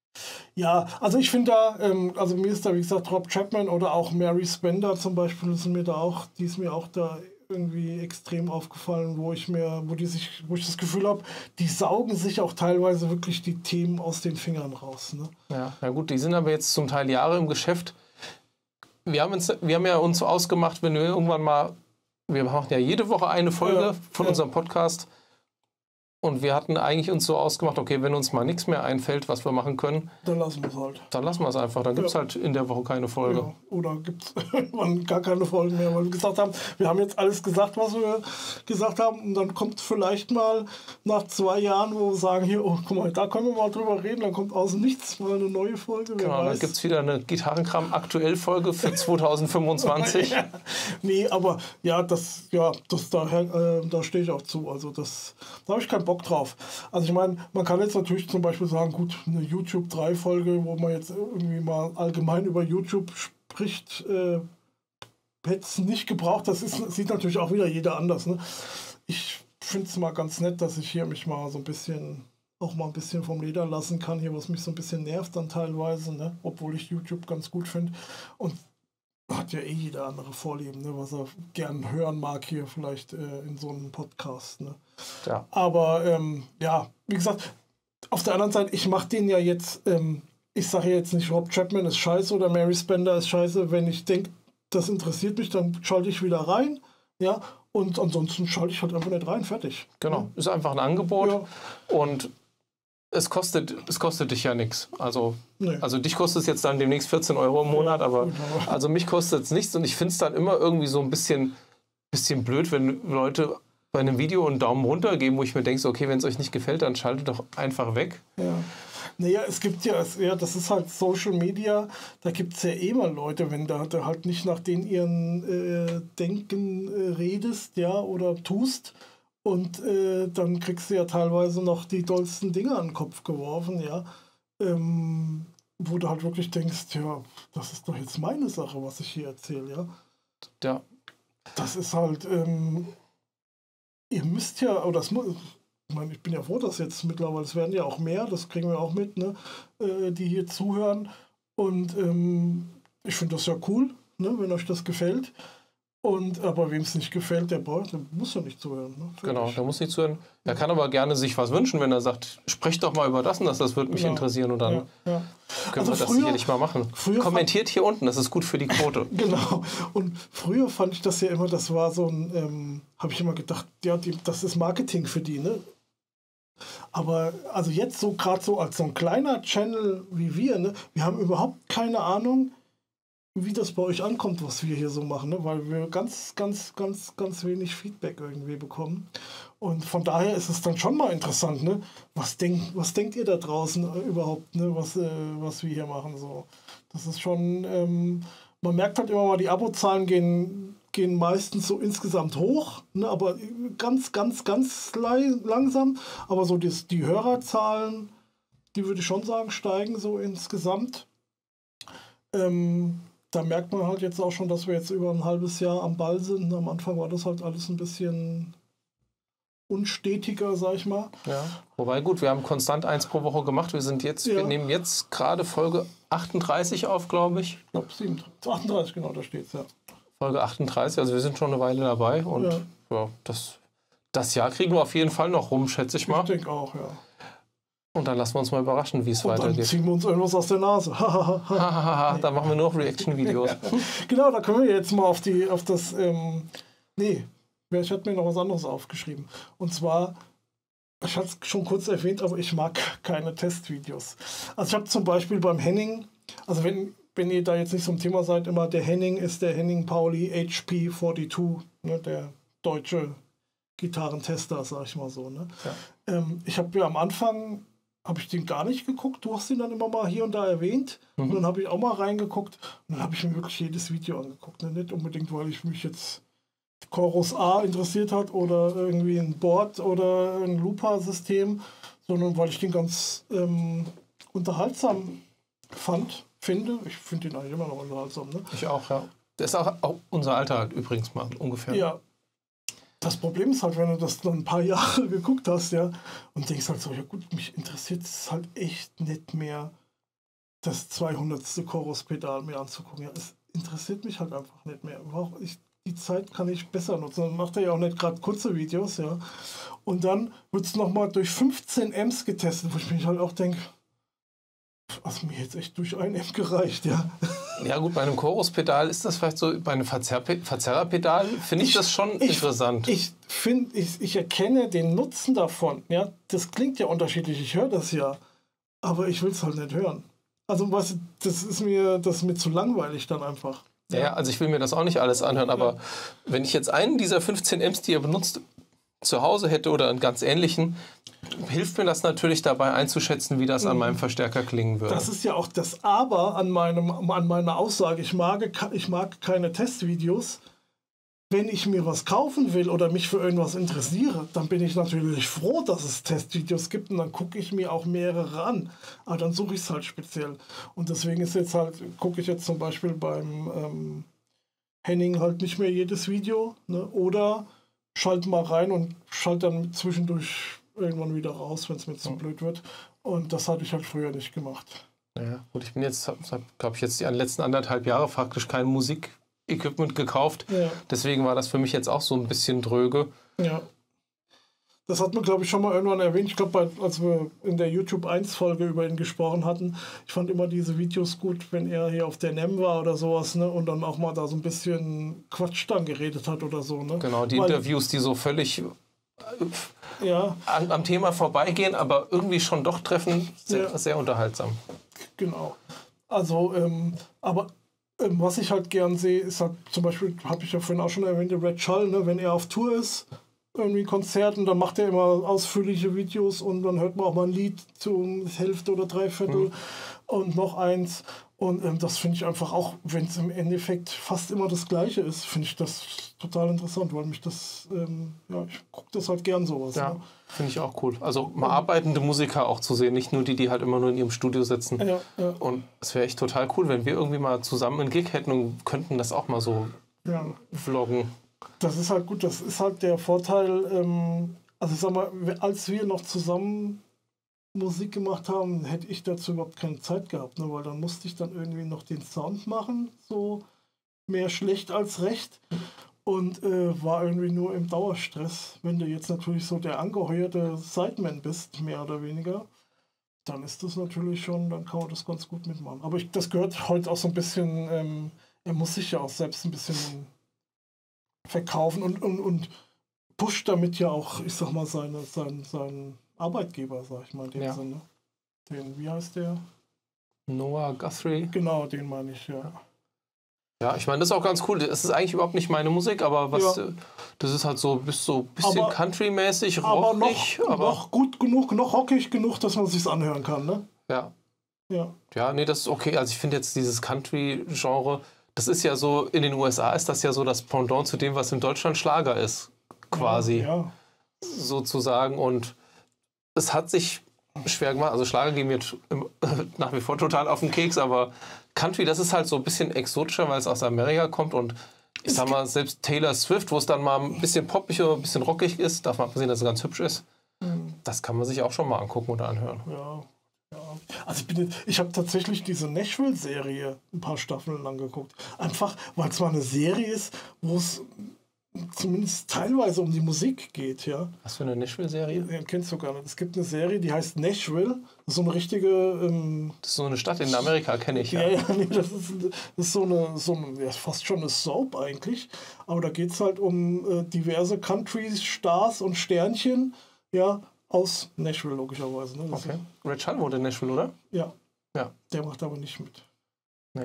ja, also ich finde da, also mir ist da, wie gesagt, Rob Chapman oder auch Mary Spender zum Beispiel, die ist mir auch da irgendwie extrem aufgefallen, wo ich das Gefühl habe, die saugen sich auch teilweise wirklich die Themen aus den Fingern raus. Ne? Ja, na gut, die sind aber jetzt zum Teil Jahre im Geschäft. Wir haben ja uns so ausgemacht, wenn wir irgendwann mal, wir machen ja jede Woche eine Folge von unserem Podcast. Und wir hatten eigentlich uns so ausgemacht, okay, wenn uns mal nichts mehr einfällt, was wir machen können, dann lassen wir es halt. Dann lassen wir es einfach. Dann gibt es halt in der Woche keine Folge. Ja. Oder gibt es irgendwann gar keine Folgen mehr, weil wir gesagt haben, wir haben jetzt alles gesagt, was wir gesagt haben. Und dann kommt vielleicht mal nach 2 Jahren, wo wir sagen, hier, oh, guck mal, da können wir mal drüber reden. Dann kommt aus dem Nichts mal eine neue Folge. Genau, dann gibt es wieder eine Gitarrenkram-Aktuell-Folge für 2025. Nee, aber da stehe ich auch zu. Also da habe ich keinen Bock drauf. Also ich meine, man kann jetzt natürlich zum Beispiel sagen, gut, eine YouTube 3-Folge, wo man jetzt irgendwie mal allgemein über YouTube spricht, hätte es nicht gebraucht. Sieht natürlich auch wieder jeder anders. Ne? Ich finde es mal ganz nett, dass ich hier mich mal so ein bisschen vom Leder lassen kann, hier, was mich so ein bisschen nervt dann teilweise, ne? Obwohl ich YouTube ganz gut finde. Und hat ja jeder andere Vorlieben, ne? Was er gern hören mag hier vielleicht in so einem Podcast. Ne? Ja. Aber wie gesagt, auf der anderen Seite, ich mache den ja jetzt, ich sage jetzt nicht, Rob Chapman ist scheiße oder Mary Spender ist scheiße. Wenn ich denke, das interessiert mich, dann schalte ich wieder rein. Ja, und ansonsten schalte ich halt einfach nicht rein, fertig. Genau, ist einfach ein Angebot und es kostet dich ja nichts. Also dich kostet es jetzt dann demnächst 14 € im Monat, aber also mich kostet es nichts und ich finde es dann immer irgendwie so ein bisschen blöd, wenn Leute bei einem Video einen Daumen runter geben, wo ich mir denke, okay, wenn es euch nicht gefällt, dann schaltet doch einfach weg. Ja. Naja, es gibt das ist halt Social Media, da gibt es ja mal Leute, wenn du halt nicht nach denen ihren Denken redest, ja, oder tust, und dann kriegst du ja teilweise noch die dollsten Dinge an den Kopf geworfen, ja, wo du halt wirklich denkst, ja, das ist doch jetzt meine Sache, was ich hier erzähle, ja. Ja. Das ist halt, ihr müsst ja, oder ich meine, ich bin ja froh, dass jetzt mittlerweile, es werden ja auch mehr, das kriegen wir auch mit, ne, die hier zuhören. Und ich finde das ja cool, ne, wenn euch das gefällt. Aber wem es nicht gefällt, der muss ja nicht zuhören. Ne? Genau, der muss nicht zuhören. Er kann aber gerne sich was wünschen, wenn er sagt, sprecht doch mal über das und das würde mich interessieren und dann können wir das sicherlich mal machen. Kommentiert hier unten, das ist gut für die Quote. Genau. Und früher fand ich das ja immer, das war so ein, habe ich immer gedacht, ja, das ist Marketing für die, ne? Aber also jetzt so gerade so als so ein kleiner Channel wie wir, ne, wir haben überhaupt keine Ahnung, wie das bei euch ankommt, was wir hier so machen, ne? Weil wir ganz wenig Feedback irgendwie bekommen. Und von daher ist es dann schon mal interessant, ne? Was denkt ihr da draußen überhaupt, ne? Was wir hier machen? So. Das ist schon, man merkt halt immer mal, die Abozahlen gehen meistens so insgesamt hoch, ne? Aber ganz langsam. Aber so die Hörerzahlen, die würde ich schon sagen, steigen so insgesamt. Da merkt man halt jetzt auch schon, dass wir jetzt über ein halbes Jahr am Ball sind. Am Anfang war das halt alles ein bisschen unstetiger, sag ich mal. Ja, wobei gut, wir haben konstant 1 pro Woche gemacht. Wir nehmen jetzt gerade Folge 38 auf, glaube ich. Ich glaube 38, genau, da steht es, ja. Folge 38, also wir sind schon eine Weile dabei und das Jahr kriegen wir auf jeden Fall noch rum, schätze ich mal. Ich denke auch, ja. Und dann lassen wir uns mal überraschen, wie es weitergeht. Dann ziehen wir uns irgendwas aus der Nase. Da machen wir nur noch Reaction-Videos. Genau, da können wir jetzt mal auf das. Ich hatte mir noch was anderes aufgeschrieben. Und zwar, ich hatte es schon kurz erwähnt, aber ich mag keine Testvideos. Also ich habe zum Beispiel beim Henning, also wenn ihr da jetzt nicht so ein Thema seid, immer der Henning ist der Henning Pauli HP42, ne, der deutsche Gitarrentester, sag ich mal so. Ne? Ja. Ich habe ja am Anfang ich den gar nicht geguckt. Du hast ihn dann immer mal hier und da erwähnt. Und dann habe ich auch mal reingeguckt. Und dann habe ich mir wirklich jedes Video angeguckt. Ne? Nicht unbedingt, weil ich mich jetzt Chorus A interessiert hat oder irgendwie ein Board oder ein Looper-System, sondern weil ich den ganz unterhaltsam finde. Ich finde den eigentlich immer noch unterhaltsam. Ne? Ich auch, ja. Der ist auch unser Alter halt übrigens mal ungefähr. Ja. Das Problem ist halt, wenn du das dann ein paar Jahre geguckt hast, ja, und denkst halt so, ja gut, mich interessiert es halt echt nicht mehr, das 200. Chorus-Pedal mir anzugucken. Ja, es interessiert mich halt einfach nicht mehr. Die Zeit kann ich besser nutzen. Dann macht er ja auch nicht gerade kurze Videos, ja. Und dann wird es nochmal durch 15 Amps getestet, wo ich mich halt auch denke, also mir jetzt echt durch ein Amp gereicht, ja. Ja gut, bei einem Chorus-Pedal ist das vielleicht so, bei einem Verzerrerpedal finde ich das schon interessant. Ich erkenne den Nutzen davon, ja. Das klingt ja unterschiedlich, ich höre das ja, aber ich will es halt nicht hören. Also das ist mir zu langweilig dann einfach. Ja, also ich will mir das auch nicht alles anhören, aber wenn ich jetzt einen dieser 15 Amps, die ihr benutzt, zu Hause hätte oder einen ganz ähnlichen, hilft mir das natürlich dabei einzuschätzen, wie das an meinem Verstärker klingen würde. Das ist ja auch das Aber an meiner Aussage. Ich mag keine Testvideos. Wenn ich mir was kaufen will oder mich für irgendwas interessiere, dann bin ich natürlich froh, dass es Testvideos gibt und dann gucke ich mir auch mehrere an. Aber dann suche ich es halt speziell. Und deswegen gucke ich jetzt zum Beispiel beim Henning halt nicht mehr jedes Video, ne? Oder schalte mal rein und schalte dann zwischendurch irgendwann wieder raus, wenn es mir zu blöd wird. Und das hatte ich halt früher nicht gemacht. Ja, gut, ich bin jetzt, glaube ich, jetzt die letzten 1,5 Jahre faktisch kein Musikequipment gekauft. Ja. Deswegen war das für mich jetzt auch so ein bisschen dröge. Ja. Das hat man, glaube ich, schon mal irgendwann erwähnt. Ich glaube, als wir in der YouTube 1-Folge über ihn gesprochen hatten, ich fand immer diese Videos gut, wenn er hier auf der NEM war oder sowas, ne? Und dann auch mal da so ein bisschen Quatsch dann geredet hat oder so. Ne? Genau, die Interviews, die so völlig am Thema vorbeigehen, aber irgendwie schon doch treffen, sehr unterhaltsam. Genau. Also, was ich halt gern sehe, ist halt zum Beispiel, habe ich ja vorhin auch schon erwähnt, der Red Schall, ne? Wenn er auf Tour ist, irgendwie Konzerten, dann macht er immer ausführliche Videos und dann hört man auch mal ein Lied zur Hälfte oder Dreiviertel und noch eins. Und das finde ich einfach auch, wenn es im Endeffekt fast immer das Gleiche ist, finde ich das total interessant, weil mich das, ich gucke das halt gern sowas. Ja, ne? finde ich auch cool. Also mal arbeitende Musiker auch zu sehen, nicht nur die halt immer nur in ihrem Studio sitzen. Ja. Und es wäre echt total cool, wenn wir irgendwie mal zusammen einen Gig hätten und könnten das auch mal so vloggen. Das ist halt gut, das ist halt der Vorteil, also ich sag mal, als wir noch zusammen Musik gemacht haben, hätte ich dazu überhaupt keine Zeit gehabt, ne? Weil dann musste ich dann irgendwie noch den Sound machen, so mehr schlecht als recht. Und war irgendwie nur im Dauerstress. Wenn du jetzt natürlich so der angeheuerte Sideman bist, mehr oder weniger, dann ist das natürlich schon, dann kann man das ganz gut mitmachen. Aber das gehört heute auch so ein bisschen, er muss sich ja auch selbst ein bisschen verkaufen und pusht damit ja auch, ich sag mal, seinen Arbeitgeber, sag ich mal, in dem Sinne. Den, wie heißt der? Noah Guthrie. Genau, den meine ich, ja. Ja, ich meine, das ist auch ganz cool. Das ist eigentlich überhaupt nicht meine Musik, aber das ist halt so ein bisschen Country-mäßig, rockig. Aber noch gut genug, noch rockig genug, dass man sich's anhören kann, ne? Ja. Ja. Ja, nee, das ist okay. Also ich finde jetzt dieses Country-Genre, das ist ja so, in den USA ist das ja so das Pendant zu dem, was in Deutschland Schlager ist, quasi. Ja. Sozusagen. Und es hat sich schwer gemacht. Also Schlager gehen mir nach wie vor total auf den Keks, aber Country, das ist halt so ein bisschen exotischer, weil es aus Amerika kommt und ich sag mal, selbst Taylor Swift, wo es dann mal ein bisschen poppig oder ein bisschen rockig ist, darf man abgesehen, dass es ganz hübsch ist, das kann man sich auch schon mal angucken oder anhören. Ja. Also ich habe tatsächlich diese Nashville-Serie ein paar Staffeln lang geguckt. Einfach, weil es mal eine Serie ist, wo es zumindest teilweise um die Musik geht, ja. Was für eine Nashville-Serie? Ja, kennst du gar nicht. Es gibt eine Serie, die heißt Nashville. Das ist so eine richtige... das ist so eine Stadt in Amerika, kenne ich. Ja, nee, das ist so eine ja, fast schon eine Soap eigentlich. Aber da geht es halt um diverse Country-Stars und Sternchen, ja, aus Nashville logischerweise. Ne? Okay. Red Charles wohnt in Nashville, oder? Ja. Ja. Der macht aber nicht mit. Nee.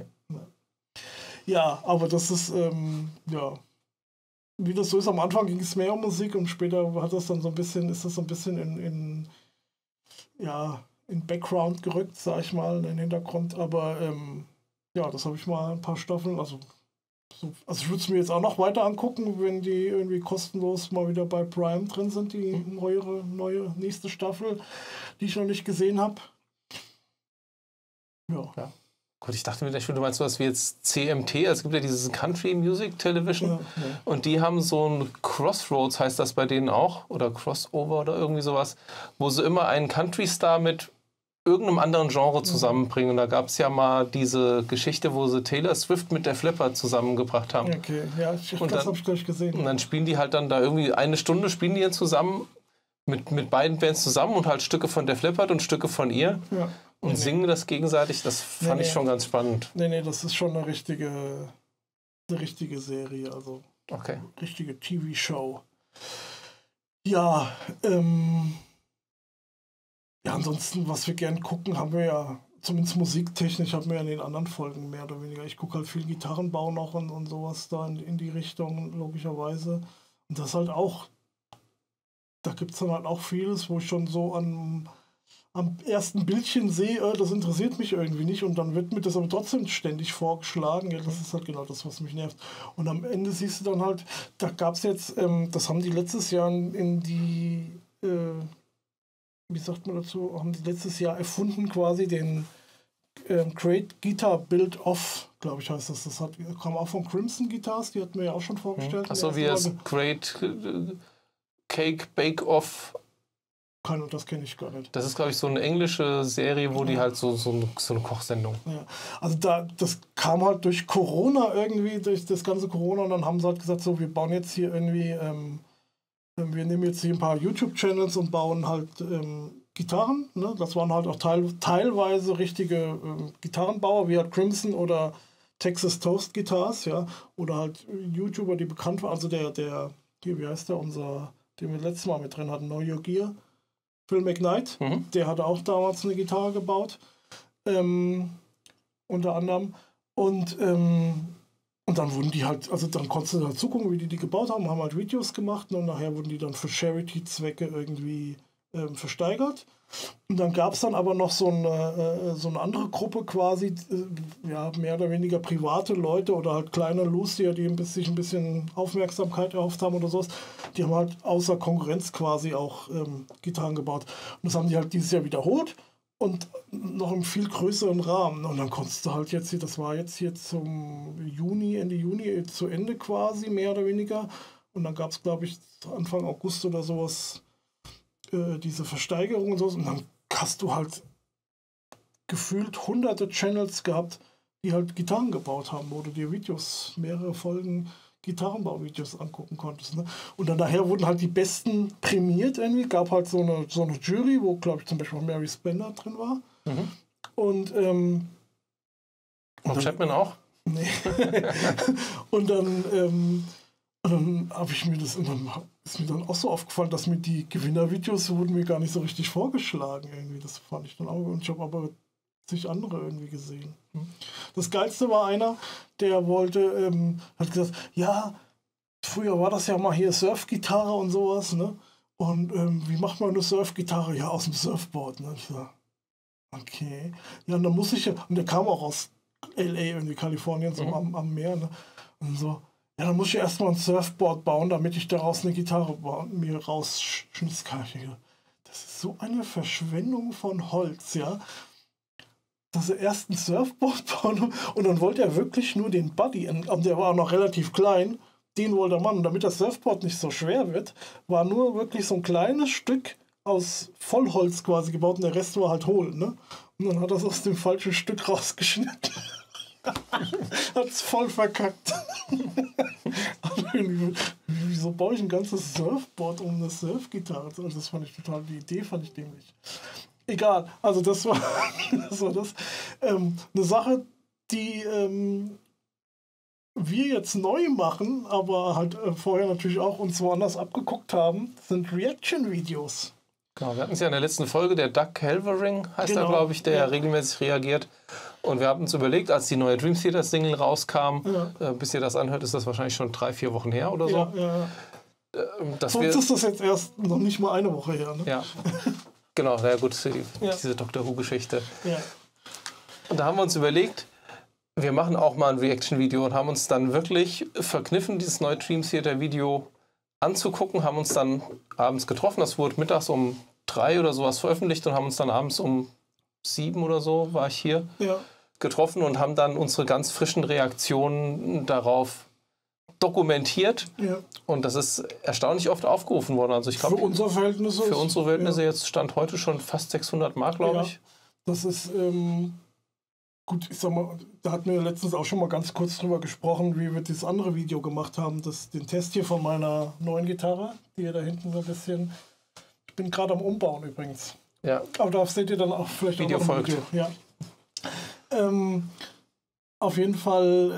Ja, aber das ist, ja... Wie das so ist, am Anfang ging es mehr um Musik und später hat das dann so ein bisschen, ist das so ein bisschen in Background gerückt, sag ich mal, in den Hintergrund. Aber ja, das habe ich mal ein paar Staffeln, also ich würde es mir jetzt auch noch weiter angucken, wenn die irgendwie kostenlos mal wieder bei Prime drin sind, die neue nächste Staffel, die ich noch nicht gesehen habe. Ja. Gut, ich dachte mir, du meinst sowas wie jetzt CMT, also es gibt ja dieses Country Music Television und die haben so ein Crossroads, heißt das bei denen auch, oder Crossover oder irgendwie sowas, wo sie immer einen Country-Star mit irgendeinem anderen Genre zusammenbringen. Und da gab es ja mal diese Geschichte, wo sie Taylor Swift mit der Flipper zusammengebracht haben. Okay, ja, das habe ich gleich gesehen. Und dann spielen die halt dann da irgendwie eine Stunde, spielen die dann zusammen mit beiden Bands zusammen und halt Stücke von der Flippert und Stücke von ihr. Ja. Und singen das gegenseitig, das fand ich schon ganz spannend. Nee, das ist schon eine richtige Serie, also okay. Richtige TV-Show. Ja, ansonsten, was wir gern gucken, haben wir ja, zumindest musiktechnisch, haben wir ja in den anderen Folgen mehr oder weniger. Ich gucke halt viel Gitarrenbau noch und sowas da in die Richtung, logischerweise. Und das halt auch, da gibt es dann halt auch vieles, wo ich schon so am ersten Bildchen sehe, das interessiert mich irgendwie nicht und dann wird mir das aber trotzdem ständig vorgeschlagen. Ja, das ist halt genau das, was mich nervt. Und am Ende siehst du dann halt, da gab es jetzt, das haben die letztes Jahr in die, wie sagt man dazu, haben die letztes Jahr erfunden quasi den Great Guitar Build-Off, glaube ich heißt das. Das kam auch von Crimson Guitars, die hatten wir ja auch schon vorgestellt. Achso, wie das Great Cake Bake-Off. Das kenne ich gar nicht. Das ist, glaube ich, so eine englische Serie, wo die halt so eine Kochsendung. Ja, also das kam halt durch Corona irgendwie, durch das ganze Corona und dann haben sie halt gesagt, so, wir bauen jetzt hier irgendwie, wir nehmen jetzt hier ein paar YouTube-Channels und bauen halt Gitarren. Ne? Das waren halt auch teilweise richtige Gitarrenbauer, wie halt Crimson oder Texas Toast Guitars, ja, oder halt YouTuber, die bekannt waren, also der hier, wie heißt der, den wir letztes Mal mit drin hatten, Know Your Gear. Phil McKnight, der hatte auch damals eine Gitarre gebaut, unter anderem. Und dann wurden die halt, also dann konntest du halt zugucken, wie die gebaut haben halt Videos gemacht und nachher wurden die dann für Charity-Zwecke irgendwie versteigert. Und dann gab es dann aber noch so eine andere Gruppe quasi, ja, mehr oder weniger private Leute oder halt kleine Lucier, die sich ein bisschen Aufmerksamkeit erhofft haben oder sowas. Die haben halt außer Konkurrenz quasi auch Gitarren gebaut. Und das haben die halt dieses Jahr wiederholt und noch im viel größeren Rahmen. Und dann konntest du halt jetzt, das war jetzt hier zum Ende Juni zu Ende quasi, mehr oder weniger. Und dann gab es, glaube ich, Anfang August oder sowas diese Versteigerung und so. Und dann hast du halt gefühlt hunderte Channels gehabt, die halt Gitarren gebaut haben, wo du dir Videos, mehrere Folgen Gitarrenbauvideos angucken konntest. Ne? Und dann nachher wurden halt die Besten prämiert irgendwie. Gab halt so eine Jury, wo, glaube ich, zum Beispiel Mary Spender drin war. Mhm. Und Chapman auch? Nee. Und dann habe ich mir das, und dann ist mir dann auch so aufgefallen, dass mir die Gewinnervideos wurden mir gar nicht so richtig vorgeschlagen irgendwie. Das fand ich dann auch. Und ich habe aber sich andere irgendwie gesehen. Das Geilste war einer, der wollte, hat gesagt, ja, früher war das ja mal hier Surfgitarre und sowas, ne? Und wie macht man eine Surfgitarre? Ja, aus dem Surfboard, ne? Ich so, okay. Ja, und dann muss ich ja, und der kam auch aus L.A., irgendwie Kalifornien, so am Meer, ne? Und so, ja, dann muss ich erstmal ein Surfboard bauen, damit ich daraus eine Gitarre mir rausschnitzen kann. Das ist so eine Verschwendung von Holz, ja. Dass er erst ein Surfboard bauen und dann wollte er wirklich nur den Buddy, und der war auch noch relativ klein, den wollte er machen. Und damit das Surfboard nicht so schwer wird, war nur wirklich so ein kleines Stück aus Vollholz quasi gebaut und der Rest war halt hohl, ne? Und dann hat er es aus dem falschen Stück rausgeschnitten. Hat es voll verkackt. Wieso baue ich ein ganzes Surfboard um eine Surfgitarre? Also das fand ich total, die Idee fand ich dämlich. Egal, also das war das. Eine Sache, die wir jetzt neu machen, aber halt vorher natürlich auch uns woanders abgeguckt haben, sind Reaction-Videos. Genau, wir hatten es ja in der letzten Folge, der Doug Halvering heißt er, glaube ich, der regelmäßig reagiert. Und wir haben uns überlegt, als die neue Dream Theater Single rauskam, bis ihr das anhört, ist das wahrscheinlich schon 3-4 Wochen her oder so. Dass uns ist das jetzt erst noch nicht mal eine Woche her. Ne? Ja, genau, na ja, gut, diese Doctor Who-Geschichte. Ja. Und da haben wir uns überlegt, wir machen auch mal ein Reaction-Video und haben uns dann wirklich verkniffen, dieses neue Dream Theater Video anzugucken, haben uns dann abends getroffen. Das wurde mittags um 3 oder sowas veröffentlicht und haben uns dann abends um 7 oder so, war ich hier, getroffen und haben dann unsere ganz frischen Reaktionen darauf dokumentiert. Ja. Und das ist erstaunlich oft aufgerufen worden. Also ich glaube, für unsere Verhältnisse? Für unsere Verhältnisse jetzt stand heute schon fast 600 Mark, glaube ich. Das ist, gut, ich sag mal, da hatten wir letztens auch schon mal ganz kurz drüber gesprochen, wie wir das andere Video gemacht haben, den Test hier von meiner neuen Gitarre, die ihr da hinten so ein bisschen, ich bin gerade am Umbauen übrigens. Ja. Aber da seht ihr dann auch vielleicht Video auch noch ein Video. Ja. Auf jeden Fall,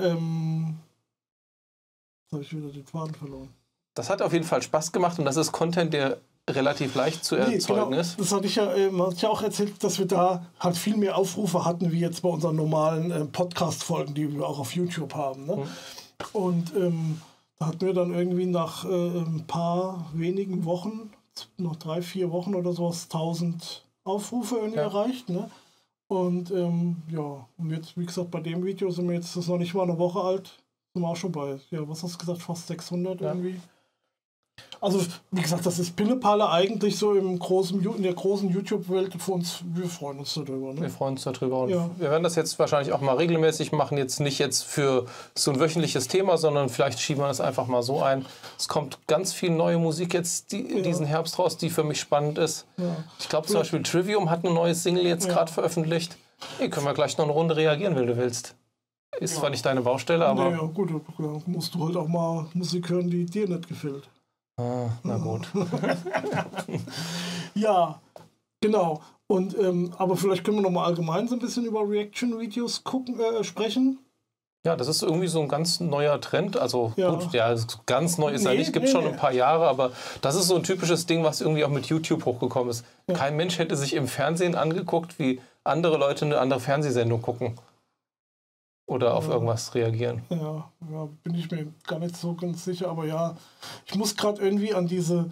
jetzt habe ich wieder den Faden verloren. Das hat auf jeden Fall Spaß gemacht und das ist Content, der relativ leicht zu erzeugen ist. Das hatte ich ja auch erzählt, dass wir da halt viel mehr Aufrufe hatten, wie jetzt bei unseren normalen Podcast-Folgen, die wir auch auf YouTube haben. Ne? Und da hatten wir dann irgendwie nach ein paar wenigen Wochen, noch 3-4 Wochen oder sowas, 1000 Aufrufe irgendwie erreicht. Ne? Und und jetzt, wie gesagt, bei dem Video sind wir jetzt, das ist noch nicht mal eine Woche alt, sind wir auch schon bei, was hast du gesagt, fast 600 irgendwie. Also, wie gesagt, das ist Pillepalle eigentlich so in der großen YouTube-Welt für uns. Wir freuen uns darüber. Ne? Wir freuen uns darüber. Und wir werden das jetzt wahrscheinlich auch mal regelmäßig machen. Jetzt nicht jetzt für so ein wöchentliches Thema, sondern vielleicht schieben wir das einfach mal so ein. Es kommt ganz viel neue Musik jetzt diesen Herbst raus, die für mich spannend ist. Ja. Ich glaube zum Beispiel Trivium hat eine neue Single jetzt gerade veröffentlicht. Hey, können wir gleich noch eine Runde reagieren, wenn du willst. Ist zwar nicht deine Baustelle, aber... Ja, gut, musst du halt auch mal Musik hören, die dir nicht gefällt. Na gut. Ja, genau. Und aber vielleicht können wir noch mal allgemein so ein bisschen über Reaction-Videos sprechen. Ja, das ist irgendwie so ein ganz neuer Trend. Also gut, ganz neu ist er nicht, gibt schon ein paar Jahre, aber das ist so ein typisches Ding, was irgendwie auch mit YouTube hochgekommen ist. Ja. Kein Mensch hätte sich im Fernsehen angeguckt, wie andere Leute eine andere Fernsehsendung gucken. Oder auf irgendwas reagieren. Ja, bin ich mir gar nicht so ganz sicher. Aber ich muss gerade irgendwie an diese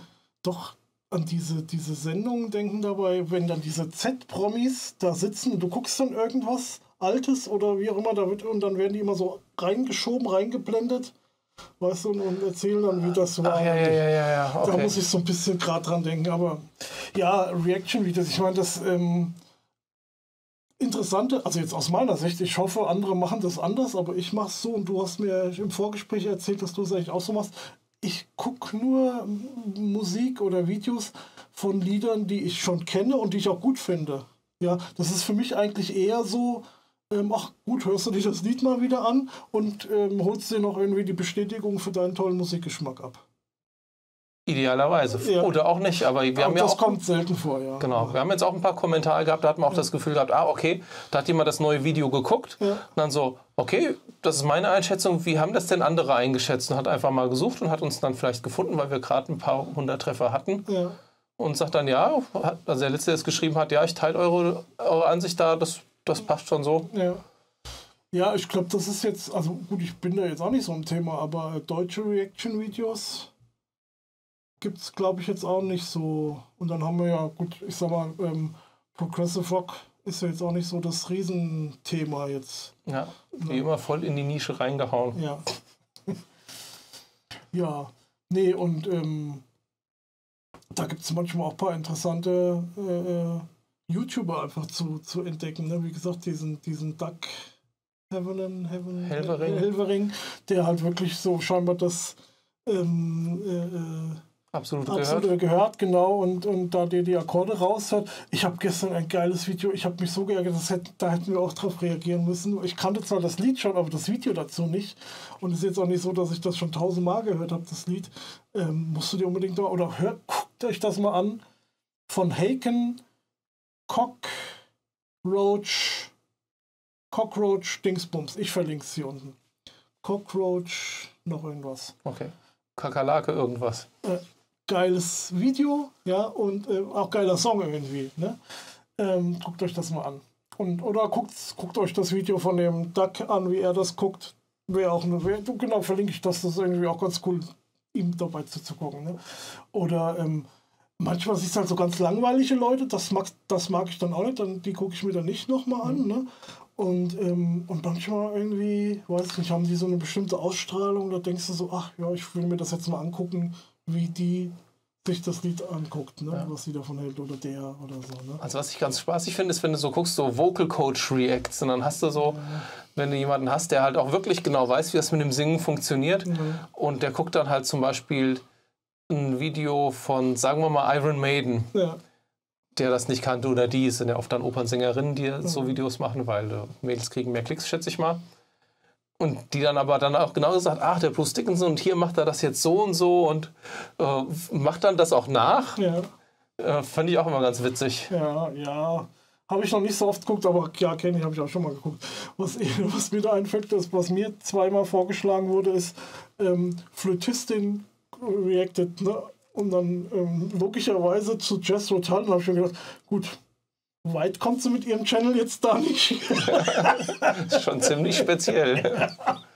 Sendungen denken dabei, wenn dann diese Z-Promis da sitzen, du guckst dann irgendwas Altes oder wie auch immer, und dann werden die immer so reingeschoben, reingeblendet, weißt du, und erzählen dann, wie das war. Ja. Okay. Da muss ich so ein bisschen gerade dran denken. Aber Reaction-Videos, ich meine, das... Interessante, also jetzt aus meiner Sicht, ich hoffe, andere machen das anders, aber ich mache es so und du hast mir im Vorgespräch erzählt, dass du es eigentlich auch so machst. Ich gucke nur Musik oder Videos von Liedern, die ich schon kenne und die ich auch gut finde. Ja, das ist für mich eigentlich eher so, ach gut, hörst du dir das Lied mal wieder an und holst dir noch irgendwie die Bestätigung für deinen tollen Musikgeschmack ab. Idealerweise. Ja. Oder auch nicht, aber wir haben ja das auch... kommt selten vor, ja. Genau, wir haben jetzt auch ein paar Kommentare gehabt, da hat man auch das Gefühl gehabt, okay, da hat jemand das neue Video geguckt und dann so, okay, das ist meine Einschätzung, wie haben das denn andere eingeschätzt? Und hat einfach mal gesucht und hat uns dann vielleicht gefunden, weil wir gerade ein paar 100 Treffer hatten und sagt dann, ja, also der Letzte, der es geschrieben hat, ja, ich teile eure Ansicht da, das passt schon so. Ja, ich glaube, das ist jetzt, also gut, ich bin da jetzt auch nicht so ein Thema, aber deutsche Reaction-Videos gibt es, glaube ich, jetzt auch nicht so. Und dann haben wir ja, gut, ich sag mal, Progressive Rock ist ja jetzt auch nicht so das Riesenthema jetzt. Ja, wie immer voll in die Nische reingehauen. Ja. Ja, nee, und da gibt es manchmal auch ein paar interessante YouTuber einfach zu entdecken. Ne? Wie gesagt, diesen Doug Helvering, der halt wirklich so scheinbar das Absolut gehört, genau, und da die Akkorde raushört. Ich habe gestern ein geiles Video, ich habe mich so geärgert, da hätten wir auch drauf reagieren müssen. Ich kannte zwar das Lied schon, aber das Video dazu nicht. Und es ist jetzt auch nicht so, dass ich das schon 1000-mal gehört habe, das Lied. Musst du dir unbedingt guckt euch das mal an. Von Haken, Cockroach Dingsbums. Ich verlinke es hier unten. Cockroach, noch irgendwas. Okay. Kakerlake irgendwas. Geiles Video, ja, und auch geiler Song irgendwie. Ne? Guckt euch das mal an. Oder guckt euch das Video von dem Duck an, wie er das guckt. Genau, verlinke ich das. Das ist irgendwie auch ganz cool, ihm dabei zuzugucken. Ne? Oder manchmal siehst du halt so ganz langweilige Leute, das mag ich dann auch nicht, die gucke ich mir dann nicht nochmal an. Ne? Und manchmal irgendwie, weiß ich nicht, haben die so eine bestimmte Ausstrahlung, da denkst du so, ach ja, ich will mir das jetzt mal angucken, wie die sich das Lied anguckt, ne? Was sie davon hält oder der oder so. Ne? Also was ich ganz spaßig finde, ist, wenn du so guckst, so Vocal Coach Reacts und dann hast du so, wenn du jemanden hast, der halt auch wirklich genau weiß, wie das mit dem Singen funktioniert und der guckt dann halt zum Beispiel ein Video von, sagen wir mal, Iron Maiden. Der das nicht kannte oder die, sind ja oft dann Opernsängerinnen, die so Videos machen, weil Mädels kriegen mehr Klicks, schätze ich mal. Und die dann aber dann auch genau gesagt, ach, der Bruce Dickinson und hier macht er das jetzt so und so und macht dann das auch nach. Fand ich auch immer ganz witzig. Ja. Habe ich noch nicht so oft geguckt, aber ja, kenne ich, habe ich auch schon mal geguckt. Was mir da einfällt, was mir zweimal vorgeschlagen wurde, ist Flötistin reacted, ne? Und dann logischerweise zu Jethro Tull, da habe ich mir gedacht, gut, weit kommt sie mit ihrem Channel jetzt da nicht. Das ist schon ziemlich speziell.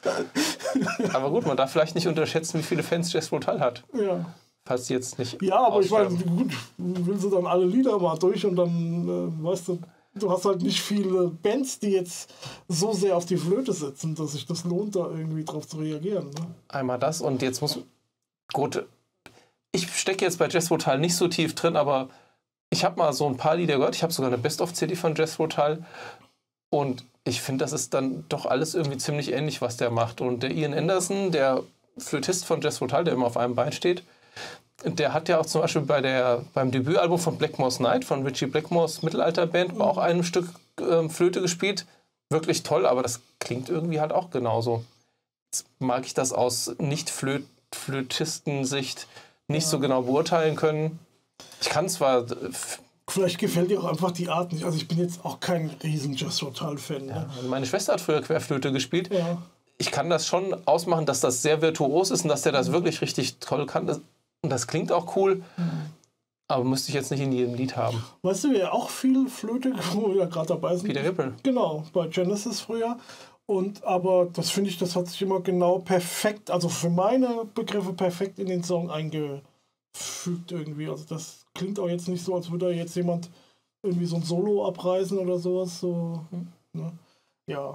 Aber gut, man darf vielleicht nicht unterschätzen, wie viele Fans Jethro Tull hat. Falls sie jetzt nicht. Ja, aber ich meine, gut, will sie dann alle Lieder mal durch und dann, weißt du hast halt nicht viele Bands, die jetzt so sehr auf die Flöte sitzen, dass sich das lohnt, da irgendwie drauf zu reagieren. Ne? Einmal das und jetzt muss. Gut. Ich stecke jetzt bei Jethro Tull nicht so tief drin, aber ich habe mal so ein paar Lieder gehört. Ich habe sogar eine Best-of-CD von Jethro Tull. Und ich finde, das ist dann doch alles irgendwie ziemlich ähnlich, was der macht. Und der Ian Anderson, der Flötist von Jethro Tull, der immer auf einem Bein steht, der hat ja auch zum Beispiel beim Debütalbum von Blackmore's Night, von Richie Blackmores Mittelalterband, bei auch einem Stück Flöte gespielt. Wirklich toll, aber das klingt irgendwie halt auch genauso. Jetzt mag ich das aus Nicht-Flötisten-Sicht nicht so genau beurteilen können. Ich kann zwar... Vielleicht gefällt dir auch einfach die Art nicht. Also ich bin jetzt auch kein riesen Jethro Tull-Fan. Ne? Meine Schwester hat früher Querflöte gespielt. Ich kann das schon ausmachen, dass das sehr virtuos ist und dass der das wirklich richtig toll kann. Und das klingt auch cool, aber müsste ich jetzt nicht in jedem Lied haben. Weißt du, wer auch viel Flöte, wo wir gerade dabei sind? Peter Gabriel. Genau, bei Genesis früher. Aber das finde ich, das hat sich immer genau perfekt, also für meine Begriffe perfekt in den Song eingefügt irgendwie. Also das klingt auch jetzt nicht so, als würde da jetzt jemand irgendwie so ein Solo abreißen oder sowas. So, ne? Ja,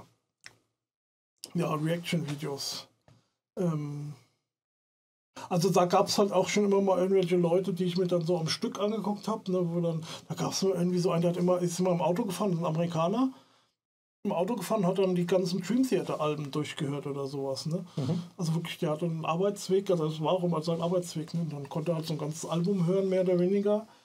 Reaction-Videos. Also da gab es halt auch schon immer mal irgendwelche Leute, die ich mir dann so am Stück angeguckt habe. Ne, da gab es irgendwie so einen, der ist immer im Auto gefahren, ein Amerikaner. Im Auto gefahren, hat dann die ganzen Dream Theater-Alben durchgehört oder sowas. Ne? Also wirklich, der hatte einen Arbeitsweg, also das war auch immer sein Arbeitsweg. Ne? Dann konnte er halt so ein ganzes Album hören, mehr oder weniger.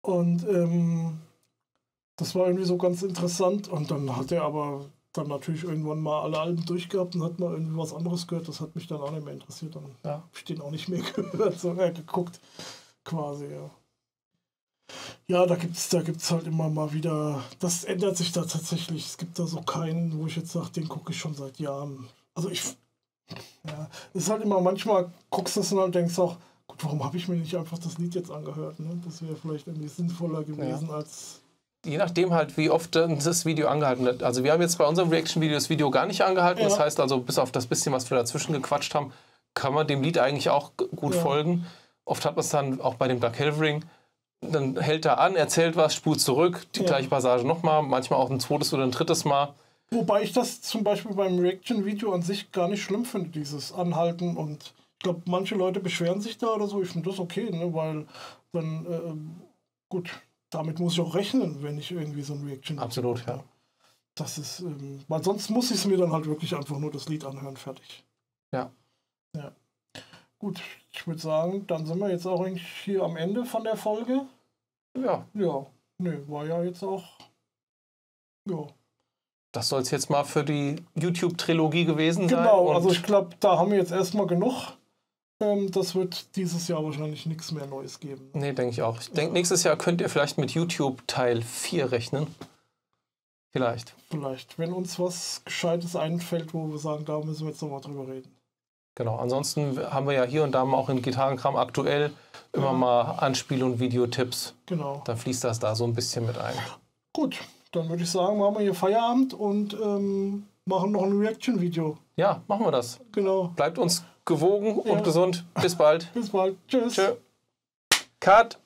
Und das war irgendwie so ganz interessant. Und dann hat er aber dann natürlich irgendwann mal alle Alben durchgehabt und hat mal irgendwie was anderes gehört. Das hat mich dann auch nicht mehr interessiert. Dann habe ich den auch nicht mehr gehört, so geguckt quasi, ja. Ja, da gibt's halt immer mal wieder, das ändert sich da tatsächlich. Es gibt da so keinen, wo ich jetzt sage, den gucke ich schon seit Jahren. Also es ist halt immer, manchmal guckst du es und denkst auch, gut, warum habe ich mir nicht einfach das Lied jetzt angehört? Ne? Das wäre vielleicht irgendwie sinnvoller gewesen als... Je nachdem halt, wie oft das Video angehalten wird. Also wir haben jetzt bei unserem Reaction-Video das Video gar nicht angehalten. Ja. Das heißt also, bis auf das bisschen, was wir dazwischen gequatscht haben, kann man dem Lied eigentlich auch gut folgen. Oft hat man es dann auch bei dem Dark Helvering, dann hält er an, erzählt was, spult zurück, die gleiche Passage nochmal, manchmal auch ein zweites oder ein drittes Mal. Wobei ich das zum Beispiel beim Reaction-Video an sich gar nicht schlimm finde, dieses Anhalten. Und ich glaube, manche Leute beschweren sich da oder so. Ich finde das okay, ne? Weil dann, gut, damit muss ich auch rechnen, wenn ich irgendwie so ein Reaction-Video Absolut, ja. Das ist, weil sonst muss ich es mir dann halt wirklich einfach nur das Lied anhören, fertig. Ja. Ja. Gut, ich würde sagen, dann sind wir jetzt auch eigentlich hier am Ende von der Folge. Ja. Ja, ne, war ja jetzt auch, ja. Das soll es jetzt mal für die YouTube-Trilogie gewesen sein. Genau, also ich glaube, da haben wir jetzt erstmal genug. Das wird dieses Jahr wahrscheinlich nichts mehr Neues geben. Nee, denke ich auch. Ich denke, nächstes Jahr könnt ihr vielleicht mit YouTube Teil 4 rechnen. Vielleicht. Vielleicht, wenn uns was Gescheites einfällt, wo wir sagen, da müssen wir jetzt nochmal drüber reden. Genau, ansonsten haben wir ja hier und da auch in Gitarrenkram aktuell immer mal Anspiel- und Videotipps. Genau. Dann fließt das da so ein bisschen mit ein. Gut, dann würde ich sagen, machen wir hier Feierabend und machen noch ein Reaction-Video. Ja, machen wir das. Genau. Bleibt uns gewogen und gesund. Bis bald. Bis bald. Tschüss. Tschö. Cut.